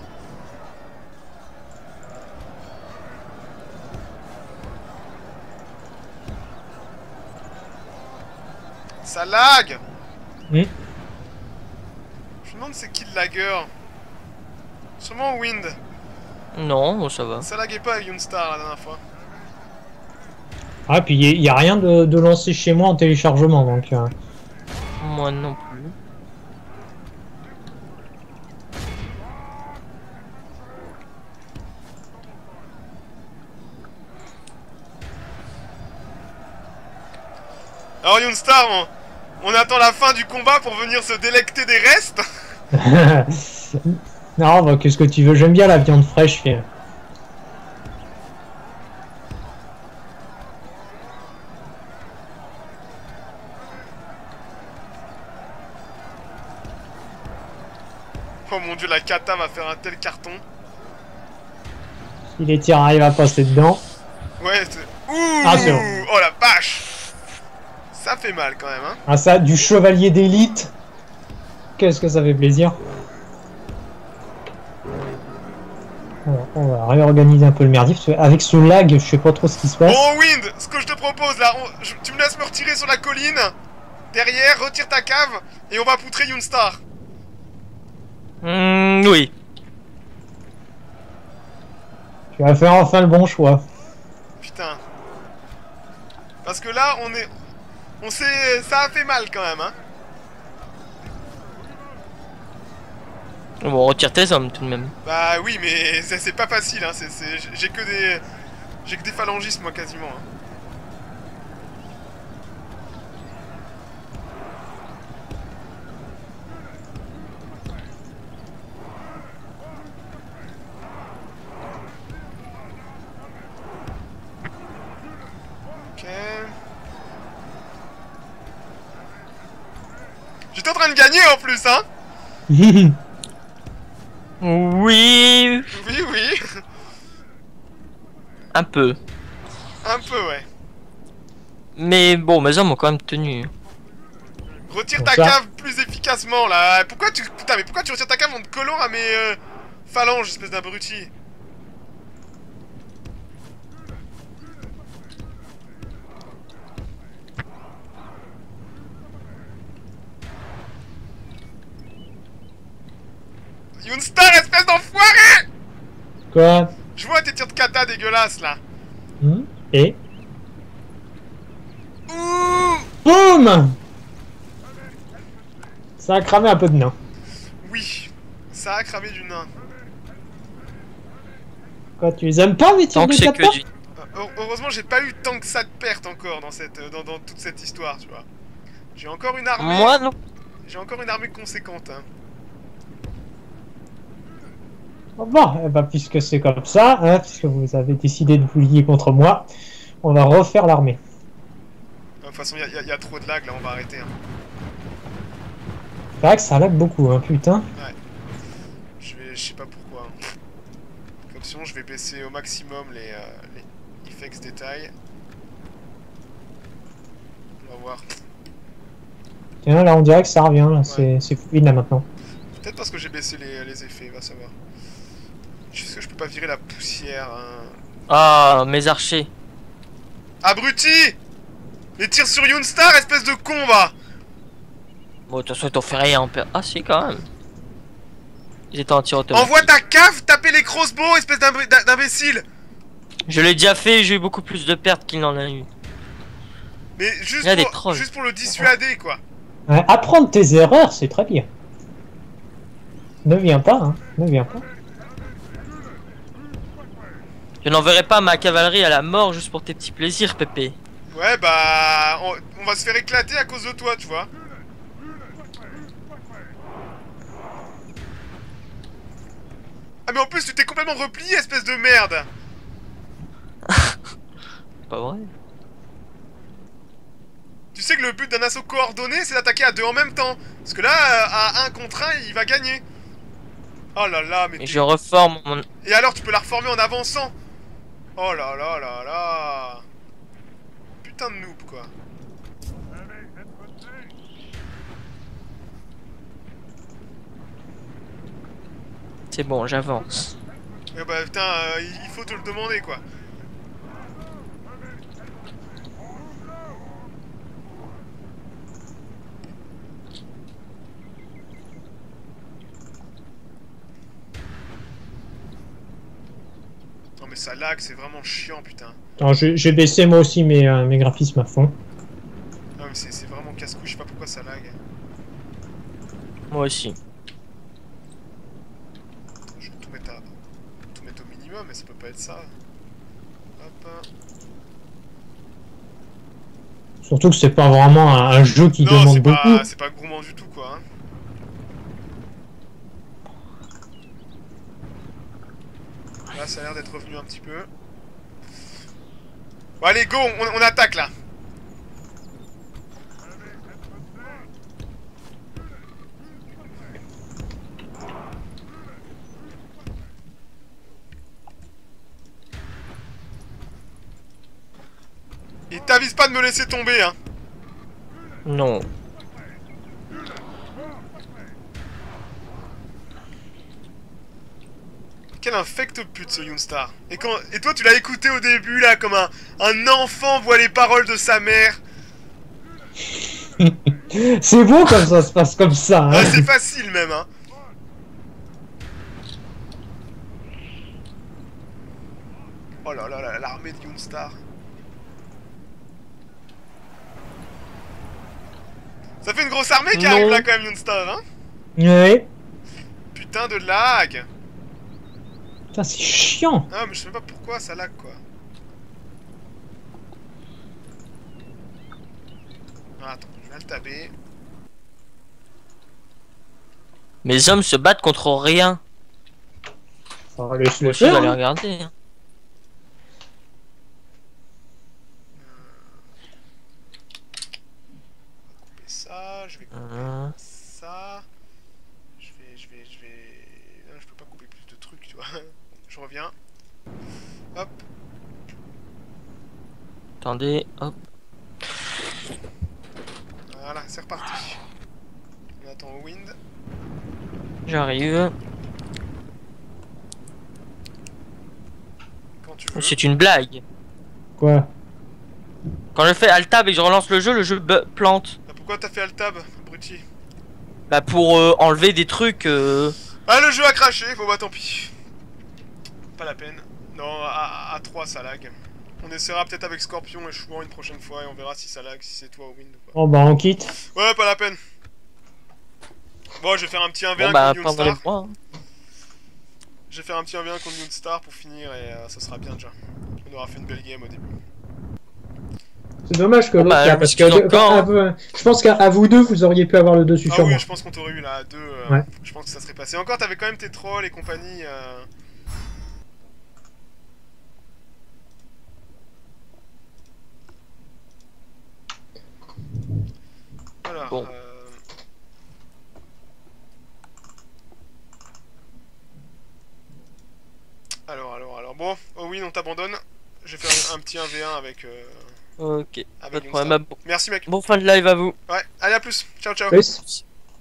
Ça lag. Oui. Je me demande c'est qui le lagueur. Sûrement Wind. Non, bon, ça va. Ça laguait pas avec Yoonstar la dernière fois. Ah, puis il n'y a rien de lancé chez moi en téléchargement, donc... Moi non plus. Alors Youngstar, on attend la fin du combat pour venir se délecter des restes. Non, bah, qu'est-ce que tu veux? J'aime bien la viande fraîche. Oh mon dieu, la kata va faire un tel carton. Si les tirs arrivent à passer dedans. Ouais, ouh, Ah, c'est bon. oh la vache. Ça fait mal quand même, hein. Ah ça, du chevalier d'élite. Qu'est-ce que ça fait plaisir. Alors, on va réorganiser un peu le merdier, parce qu'avec ce lag, je sais pas trop ce qui se passe. Bon, Wind, ce que je te propose là, tu me laisses me retirer sur la colline. Derrière, retire ta cave, et on va poutrer Youngstar. Oui. Tu vas faire enfin le bon choix. Putain. Parce que là, on sait, ça a fait mal quand même, hein. Bon, retire tes hommes tout de même. Bah oui, mais c'est pas facile, hein. J'ai que des phalangistes, moi, quasiment, hein. Ok. J'étais en train de gagner en plus, hein. Oui. Oui, oui. Un peu. Un peu, ouais. Mais bon, mes hommes ont quand même tenu. Retire Bon, ta ça. cave plus efficacement, là. Putain, mais pourquoi tu retires ta cave en te collant à mes phalanges, espèce d'abruti? Youngstar, espèce d'enfoiré! Quoi? Je vois tes tirs de kata dégueulasses, là. Et Ouh! boum! Ça a cramé un peu de nain. Oui, ça a cramé du nain. Quoi, tu les aimes pas, mes tirs Tant de que c'est kata? que du. Heureusement, j'ai pas eu tant que ça de perte encore dans dans toute cette histoire, tu vois. J'ai encore une armée. Moi non. J'ai encore une armée conséquente, hein. Bon, eh ben, puisque c'est comme ça, hein, puisque vous avez décidé de vous lier contre moi, on va refaire l'armée. De toute façon, y a trop de lag, là, on va arrêter, hein. C'est vrai que ça lag beaucoup, hein, putain. Je sais pas pourquoi, hein. Comme sinon, je vais baisser au maximum les effects détails. On va voir. Tiens, là on dirait que ça revient, là, c'est fluide là maintenant. Peut-être parce que j'ai baissé les effets, va savoir. Est-ce que je peux pas virer la poussière, hein? Ah, mes archers. Abruti! Les tirs sur Youngstar, espèce de con, va! Bon, de toute façon, ils t'ont fait rien en perte. Ah, si, quand même. Ils étaient en tir automatique. Envoie ta cave taper les crossbows, espèce d'imbécile! Je l'ai déjà fait, j'ai eu beaucoup plus de pertes qu'il n'en a eu. Mais Il y a des trolls. juste pour le dissuader, quoi. Apprendre tes erreurs, c'est très bien. Ne viens pas, hein, ne viens pas. Je n'enverrai pas ma cavalerie à la mort juste pour tes petits plaisirs, Pépé. Ouais, bah... On va se faire éclater à cause de toi, tu vois. Ah mais en plus, tu t'es complètement replié, espèce de merde! Pas vrai. Tu sais que le but d'un assaut coordonné, c'est d'attaquer à deux en même temps. Parce que là, à 1 contre 1, il va gagner. Oh là là, mais... Et je reforme mon... Et alors, tu peux la reformer en avançant. Oh là là là là. Putain de noob, quoi. C'est bon, j'avance. Eh bah putain, il faut te le demander, quoi. Non mais ça lag, c'est vraiment chiant, putain. Attends, j'ai baissé moi aussi mes graphismes à fond. Non mais c'est vraiment casse-couille, je sais pas pourquoi ça lag. Moi aussi. Je vais tout mettre au minimum, mais ça peut pas être ça. Hop. Surtout que c'est pas vraiment un jeu qui Non, demande beaucoup. c'est pas gourmand du tout, quoi. Hein. Là, ça a l'air d'être revenu un petit peu. Bon, allez, go, on attaque, là. Et t'avises pas de me laisser tomber, hein. Non. Quel infecte pute ce Yoonstar. Et toi tu l'as écouté au début là comme un enfant voit les paroles de sa mère. C'est beau comme ça se passe comme ça. Hein. Ah, c'est facile même hein. Oh là là là, l'armée de Yoonstar. Ça fait une grosse armée qui arrive là quand même Yoonstar hein. Ouais. Putain de lag. Putain c'est chiant. Ah mais je sais même pas pourquoi ça lag quoi. Ah, attends, je vais le taber. Mes hommes se battent contre rien. Oh, laisse Moi le aussi, je vais faire. aller Hein. regarder. Hein. Couper ça, je vais couper ça. Je vais... Non, je peux pas couper plus de trucs, tu vois. Je reviens. Hop. Attendez, hop. Voilà, c'est reparti. On attend au wind. J'arrive. Quand tu veux. C'est une blague. Quoi? Quand je fais Alt-Tab et que je relance le jeu plante. Ah, pourquoi t'as fait Alt-Tab, abruti? Bah pour enlever des trucs. Ah, le jeu a craché, bon bah tant pis. Pas la peine. Non, à 3 ça lag. On essaiera peut-être avec Scorpion et Chouan une prochaine fois et on verra si ça lag, si c'est toi au wind ou pas. Oh bah on quitte. Ouais, pas la peine. Bon, je vais faire un petit 1v1 Bon bah contre pendant les Yoonstar. mois. Je vais faire un petit 1v1 contre Yoonstar pour finir et ça sera bien déjà. On aura fait une belle game au début. C'est dommage que Bon, l'autre bah, là, je parce m'excuse que encore, je pense qu'à vous deux vous auriez pu avoir le dessus Ah sur oui, moi. je pense qu'on t'aurait eu là à 2. Ouais. Je pense que ça serait passé. Encore, t'avais quand même tes trolls et compagnie. Voilà. Bon. Alors. Bon, oh oui, on t'abandonne. Je vais faire un petit 1v1 avec. Ok, Avec pas de problème. Yoonstar. Merci, mec. Bon fin de live à vous. Ouais, allez, à plus. Ciao, ciao. Plus.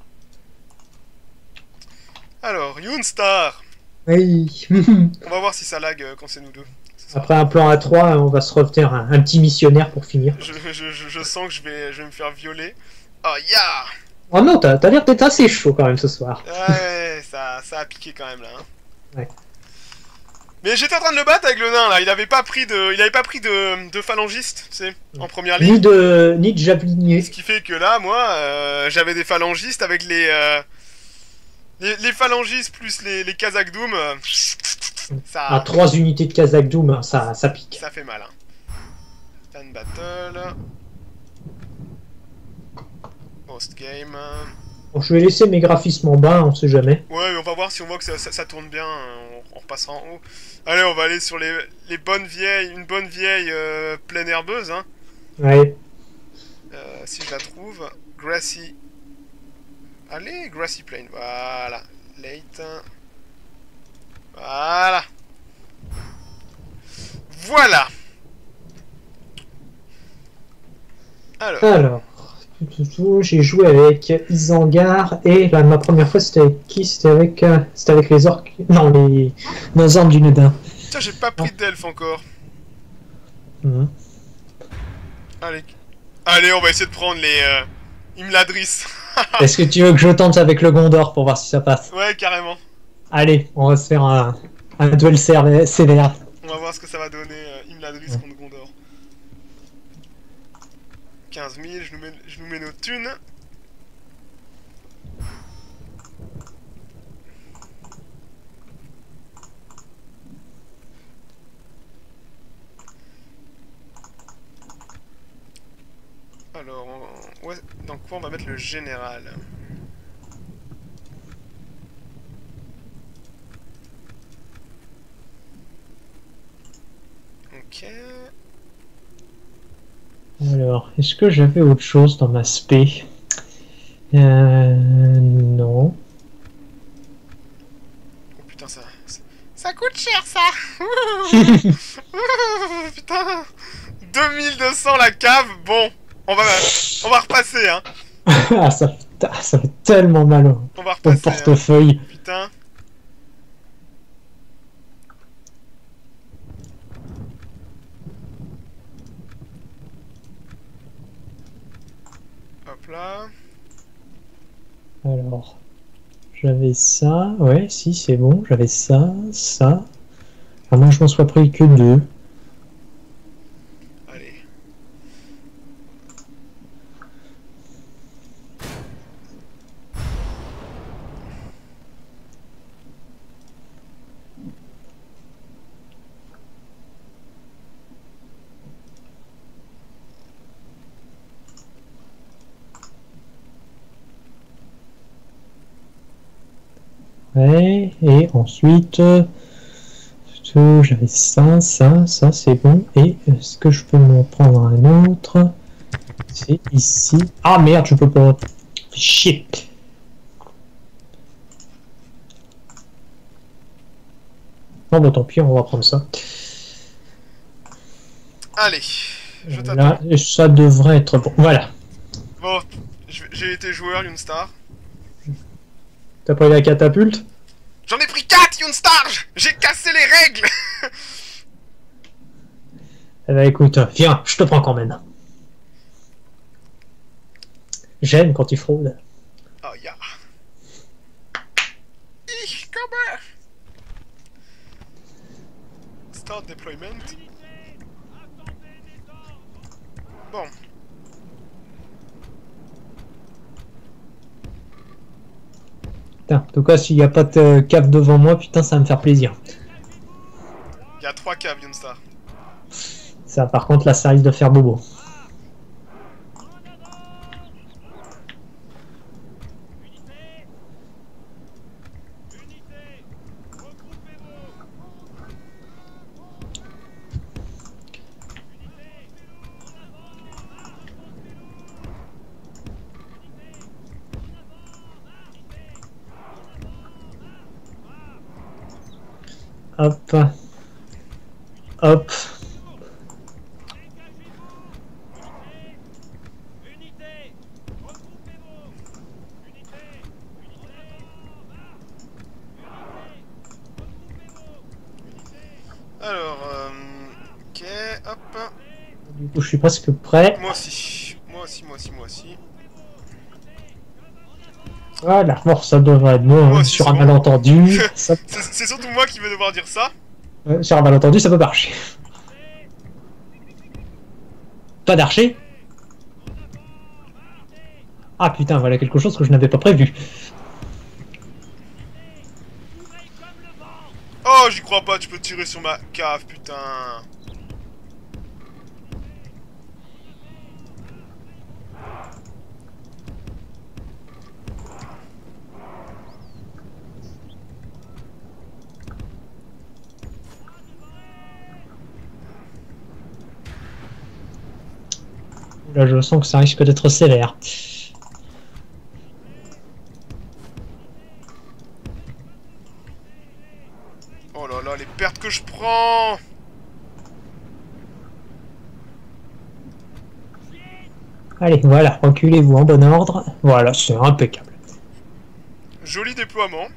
Alors, Yoonstar. Oui. On va voir si ça lag quand c'est nous deux. Après un plan à 3, on va se retenir un petit missionnaire pour finir. Je sens que je vais me faire violer. Oh, yeah. Oh non, t'as l'air d'être assez chaud quand même ce soir. Ouais, ça a piqué quand même là. Hein. Ouais. Mais j'étais en train de le battre avec le nain là, il avait pas pris de phalangiste, tu sais, en première ligne. Ni de javelinier. Ce qui fait que là, moi, j'avais des phalangistes avec les phalangistes plus les Kazakh Doom. À 3 unités de Kazakh Doom, ça pique. Ça fait mal. Hein. Fan battle. Post game. Bon, je vais laisser mes graphismes en bas, on sait jamais. Ouais, mais on va voir si on voit que ça tourne bien, on repassera en haut. Allez, on va aller sur les bonnes vieilles, une bonne vieille plaine herbeuse, hein. Ouais. Si je la trouve, Grassy. Allez, Grassy Plain, voilà. Late. Voilà. Voilà. Alors. J'ai joué avec Isengard et là, ma première fois c'était avec qui? C'était avec les orques. Non, les hommes du Nedin. Tiens, j'ai pas pris d'elfe encore. Mmh. Allez, on va essayer de prendre les Imladris. Est-ce que tu veux que je tente avec le Gondor pour voir si ça passe? Ouais, carrément. Allez, on va se faire un duel sévère. On va voir ce que ça va donner Imladris contre Gondor. 15 000, je nous mets nos thunes. Alors, ouais, dans quoi on va mettre le général? Ok. Alors, est-ce que j'avais autre chose dans ma spé? Non. Oh putain, ça coûte cher ça. Putain, 2200 la cave. Bon, on va repasser hein. Ah, ça fait tellement mal On va au repasser. portefeuille. Hein. Putain. Hop là. Alors, j'avais ça. Ouais, si, c'est bon. J'avais ça, ça. À moins que je m'en sois pris que 2. Allez. Ouais, et ensuite, j'avais ça, ça, c'est bon. Et est-ce que je peux m'en prendre un autre? C'est ici. Ah merde, je peux pas. Shit. Bon, bah tant pis, on va prendre ça. Allez, je t'attends. Là, ça devrait être bon. Voilà. Bon, j'ai été joueur, Yoonstar. T'as pris la catapulte? J'en ai pris 4, Yoonstar. J'ai cassé les règles. Eh ben écoute, viens, je te prends quand même. J'aime quand il fraude. Oh, ya. Ich komme. Start deployment. Bon. Putain, en tout cas, s'il n'y a pas de cave devant moi, putain, ça va me faire plaisir. Il y a 3 caves, Yoonstar. Ça, par contre, là, ça risque de faire bobo. Hop. Hop. Alors, ok, hop. Du coup, je suis presque prêt. Moi aussi. Moi aussi, moi aussi, moi aussi. Voilà, bon, ça devrait être bon, Moi hein, aussi, sur c'est un bon. malentendu. Ça, C'est surtout moi qui vais devoir dire ça. sur un malentendu, ça peut marcher. Pas d'archer? Ah putain, voilà quelque chose que je n'avais pas prévu. Oh, j'y crois pas, tu peux tirer sur ma cave, putain. Là, je sens que ça risque d'être sévère. Oh là là, les pertes que je prends. Allez, voilà, reculez-vous en bon ordre. Voilà, c'est impeccable. Joli déploiement.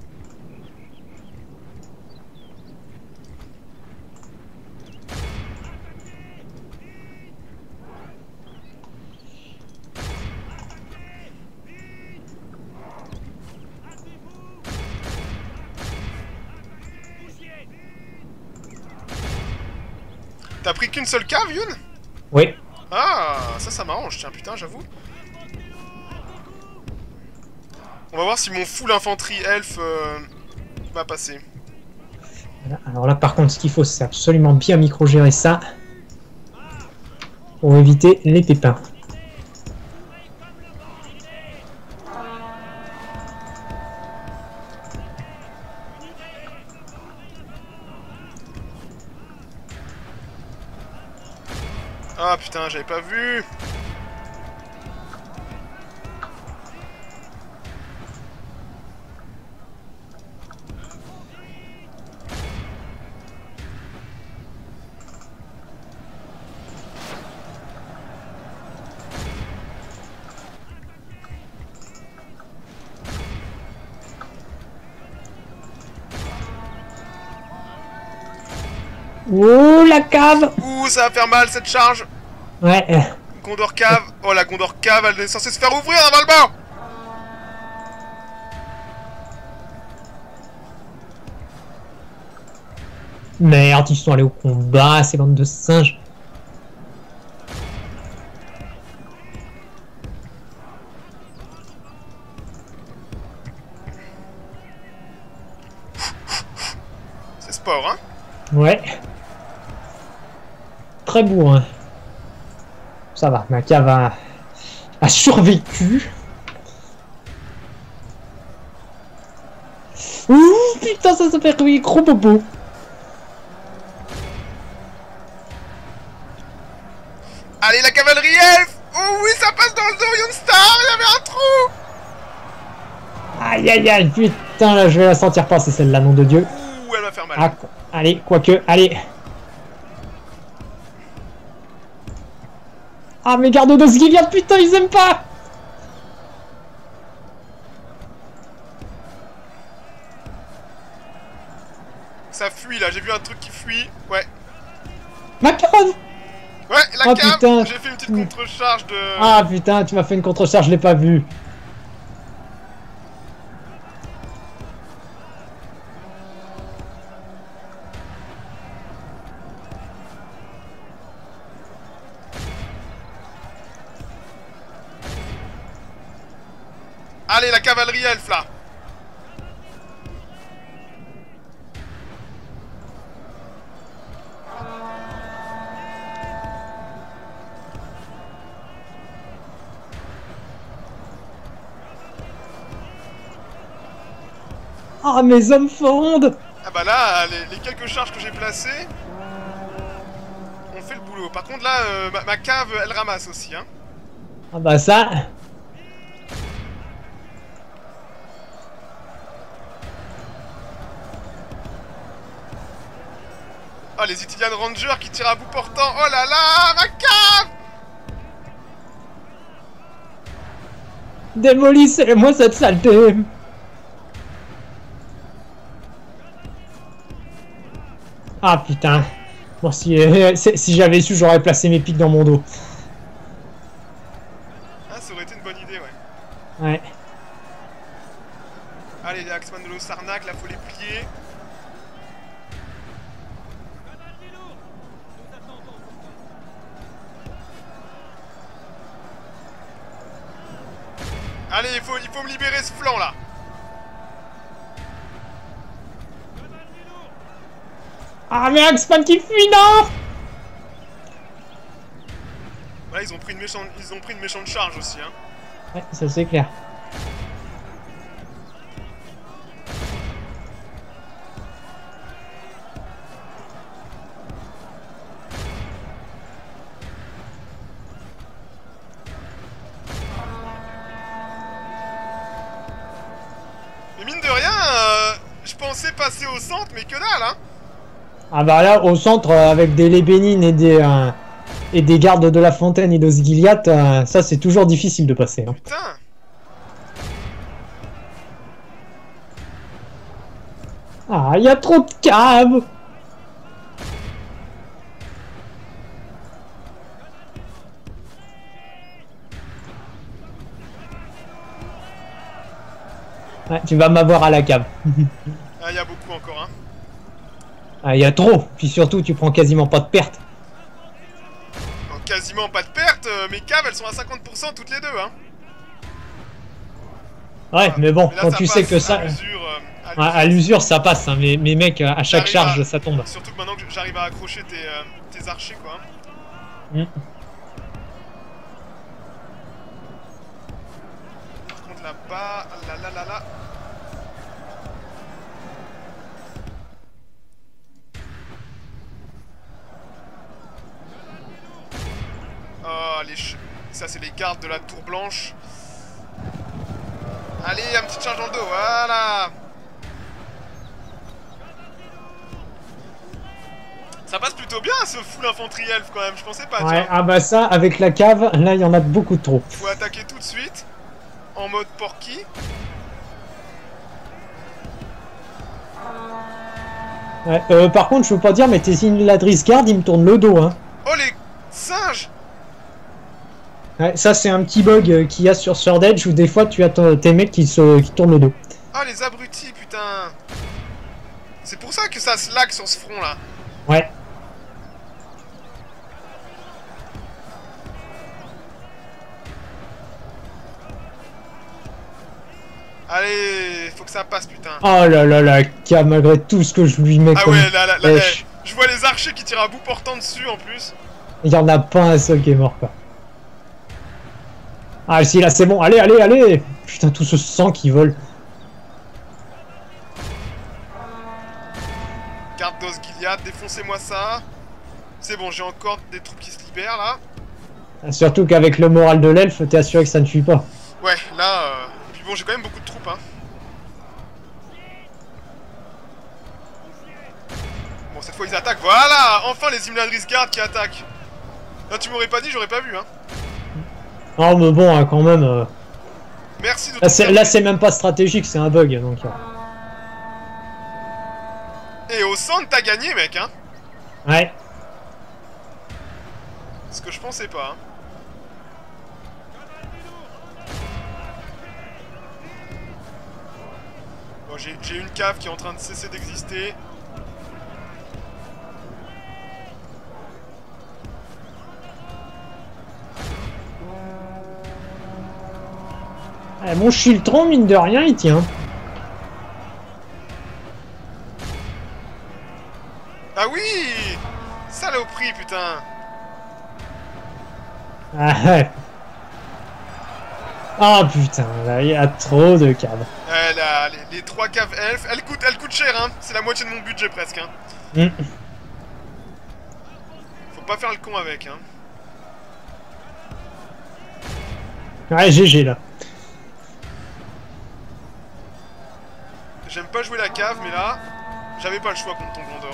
T'as pris qu'une seule cave, Youn? Oui. Ah, ça m'arrange, tiens, putain, j'avoue. On va voir si mon full infanterie elfe va passer. Voilà. Alors là, par contre, ce qu'il faut, c'est absolument bien micro-gérer ça. Pour éviter les pépins. Ah putain, j'avais pas vu. Oh, la cave! Ouh, ça va faire mal cette charge. Ouais. Gondor cave. Oh, la Gondor cave, elle est censée se faire ouvrir normalement. Merde, ils sont allés au combat, ces bandes de singes. C'est sport, hein. Ouais. Très bourrin. Ça va, ma cave a survécu. Ouh, putain, ça fait oui, gros bobo. Allez, la cavalerie elfe. Oh oui, ça passe dans le dos, Yonstar. Il y avait un trou. Aïe, aïe, aïe, putain, là, je vais la sentir passer, celle-là, nom de Dieu. Ouh, elle va faire mal. Ah, allez, quoique, allez. Ah, mes gardes de Sgiliath, putain, ils aiment pas. Ça fuit là, j'ai vu un truc qui fuit. Ouais. Ma cave. Ouais, la Oh, cave. putain. J'ai fait une petite contre-charge de. Ah, putain, tu m'as fait une contre-charge, je l'ai pas vu. Allez, la cavalerie elfe là. Ah, mes hommes fondent. Ah bah là, les quelques charges que j'ai placées ont fait le boulot. Par contre là, ma cave, elle ramasse aussi, hein. Ah bah ça. Oh, les Ithilien Rangers qui tirent à bout portant. Oh là là, ma cave. Démolissez-moi cette saleté. Ah putain. Bon, si j'avais su, j'aurais placé mes pics dans mon dos. Ah, ça aurait été une bonne idée, ouais. Ouais. Allez, les Axeman de l'Osarnac, là, faut les plier. Allez, il faut me libérer ce flanc, là. Ah, mais Axeman qui fuit, non. Là, ils ont pris une méchante charge aussi, hein. Ouais, ça c'est clair. Mais mine de rien, je pensais passer au centre, mais que dalle, hein. Ah bah là, au centre, avec des Lébénines et des gardes de la Fontaine et de Sgiliath, ça c'est toujours difficile de passer. Hein. Putain. Ah, il y a trop de caves. Ouais, tu vas m'avoir à la cave. Ah, il y a beaucoup encore, hein. Ah, il y a trop. Puis surtout, tu prends quasiment pas de pertes. Oh, quasiment pas de perte, mes caves, elles sont à 50% toutes les deux, hein. Ouais, mais bon, Mais là, quand ça tu sais passe que ça... à l'usure, À l'usure, ça passe, hein, mais mec, à chaque J'arrive charge, ça tombe. Surtout que maintenant que j'arrive à accrocher tes archers, quoi. Mm. Par contre, là-bas, là. Ça, c'est les gardes de la tour blanche. Allez, un petit charge dans le dos, voilà. Ça passe plutôt bien, ce full infanterie elfe, quand même, je pensais pas, Ouais, tiens. ah bah ça, avec la cave, là, il y en a beaucoup trop. Faut attaquer tout de suite, en mode porky. Ouais, par contre, je veux pas dire, mais tes Imladris Guard, ils me tournent le dos, hein. Oh, les singes! Ouais, ça, c'est un petit bug qu'il y a sur Sword Edge, où des fois, tu as tes mecs qui tournent le dos. Ah, les abrutis, putain! C'est pour ça que ça se lag sur ce front, là. Ouais. Allez, faut que ça passe, putain. Oh là là là, Cave, malgré tout ce que je lui mets Ah comme ouais, là, pêche, je vois les archers qui tirent à bout portant dessus, en plus. il y en a pas un seul qui est mort, quoi. Ah si, là, c'est bon, allez, allez, allez. Putain, tout ce sang qui vole. Garde d'os Gilead, défoncez-moi ça. C'est bon, j'ai encore des troupes qui se libèrent, là. Surtout qu'avec le moral de l'elfe, t'es assuré que ça ne fuit pas. Ouais, là... Puis bon, j'ai quand même beaucoup de troupes, hein. Bon, cette fois, ils attaquent. Voilà! Enfin, les Imladris Guard qui attaquent. Là, tu m'aurais pas dit, j'aurais pas vu, hein. Oh, mais bon, hein, quand même. Merci de Là, c'est même pas stratégique, c'est un bug, donc... Et au centre, t'as gagné, mec, hein. Ouais. Ce que je pensais pas, hein. Bon, j'ai une cave qui est en train de cesser d'exister. Mon Chiltron, mine de rien, il tient. Ah oui! Saloperie, putain! Ah ouais. Ah putain, là, il y a trop de caves. Là, les 3 caves elfes, elles coûtent cher, hein. C'est la moitié de mon budget, presque, hein. Mm. Faut pas faire le con avec, hein. Ouais, GG, là. J'aime pas jouer la cave, mais là, j'avais pas le choix contre ton Gondor.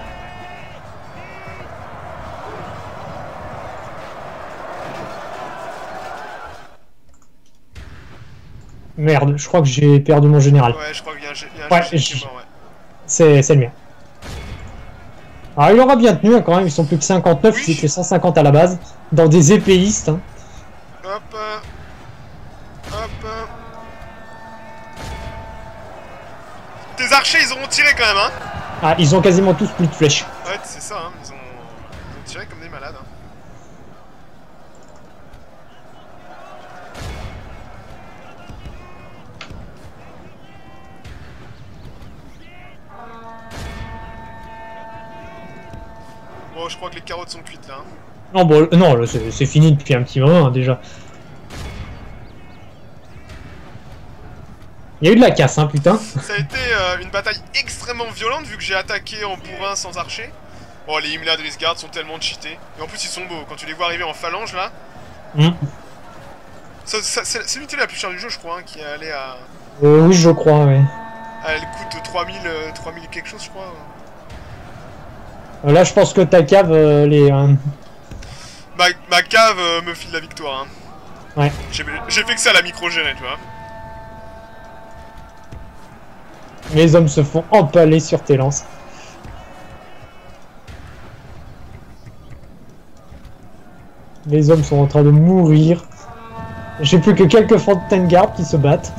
Merde, je crois que j'ai perdu mon général. Ouais, je crois qu'il y a un Ouais, GG qui est mort, ouais. C'est le mien. Alors, il aura bien tenu, hein, quand même, ils sont plus que 59, Oui. ils étaient 150 à la base, dans des épéistes. Hein. Hop, hop. Tes archers, ils auront tiré quand même, hein. Ah, ils ont quasiment tous plus de flèches. Ouais, c'est ça, hein. Ils ont tiré comme des malades, hein. Bon, je crois que les carottes sont cuites là. Hein. Non, bon, non, là, c'est fini depuis un petit moment, hein, déjà. Il y a eu de la casse, hein, putain. Ça a été une bataille extrêmement violente vu que j'ai attaqué en bourrin sans archer. Bon, les Imladris Guard sont tellement cheatés. Et en plus, ils sont beaux. Quand tu les vois arriver en phalange là. Mm. C'est l'unité la plus chère du jeu, je crois, hein, qui est allée à. Oui, je crois, oui. Elle coûte 3000 quelque chose, je crois. Là, je pense que ta cave, Ma cave me file la victoire. Hein. Ouais. J'ai fait que ça à la micro-gérée, tu vois. Les hommes se font empaler sur tes lances. Les hommes sont en train de mourir. J'ai plus que quelques fontaines gardes qui se battent.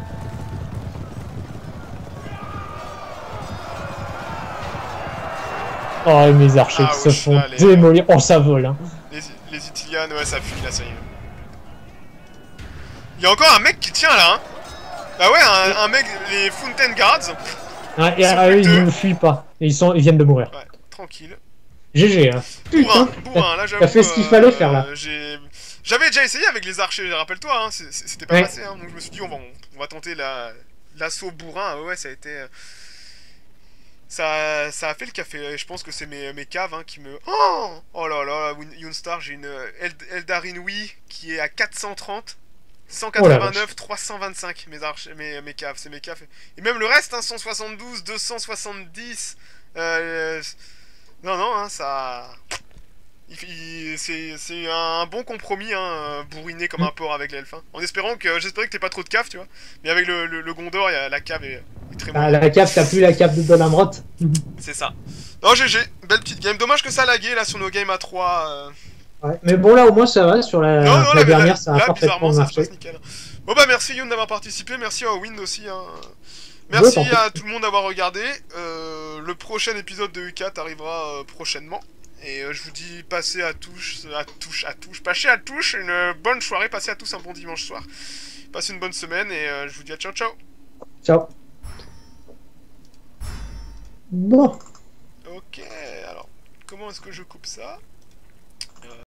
Oh, mes archers Ah, qui se wesh, font là, démolir. Oh, ça vole, hein. Les Itilianes, ouais, ça fuit là, ça y est. Il y a encore un mec qui tient là, hein. Ah ouais, un mec, les Fountain Guards. Ah, et, Ils sont eux, plus ils deux. ne fuient pas. Ils viennent de mourir. Ouais, tranquille. GG, hein. Bourrin, Putain, bourrin, là j'avoue. t'as fait ce qu'il fallait faire là. J'avais déjà essayé avec les archers, rappelle-toi, hein, c'était pas Ouais. passé, hein, donc je me suis dit on va tenter l'assaut bourrin, ouais, ça a été... Ça a fait le café. Et je pense que c'est mes caves hein, qui me... Oh, oh là là, Yoonstar, j'ai une Eldarin Wii qui est à 430. Oh la vache. 189, 325 mes caves, c'est mes caves. Et même le reste, hein, 172, 270. Non, non, hein, ça... C'est un bon compromis, hein, bourriné comme un porc avec l'elfe. Hein. En espérant que... J'espérais que t'aies pas trop de cave, tu vois. Mais avec le Gondor, la cave est très Ah, moyenne. la cave, t'as plus la cave de Don Amrot. C'est ça. Non, GG, belle petite game. Dommage que ça laguait là sur nos games à 3. Ouais. Mais bon, là, au moins, ça va. Sur Non, non, la là, dernière, ça a là, parfaitement bizarrement, ça se marché. passe nickel. Bon bah merci Youn d'avoir participé, merci à Wind aussi. Hein. Ouais, Merci tant pis. à tout le monde d'avoir regardé. Le prochain épisode de U4 arrivera prochainement. Et je vous dis passez à touche, passez à touche, une bonne soirée, passez à tous un bon dimanche soir. Passez une bonne semaine et je vous dis à ciao ciao. Ciao. Bon. Ok, alors comment est-ce que je coupe ça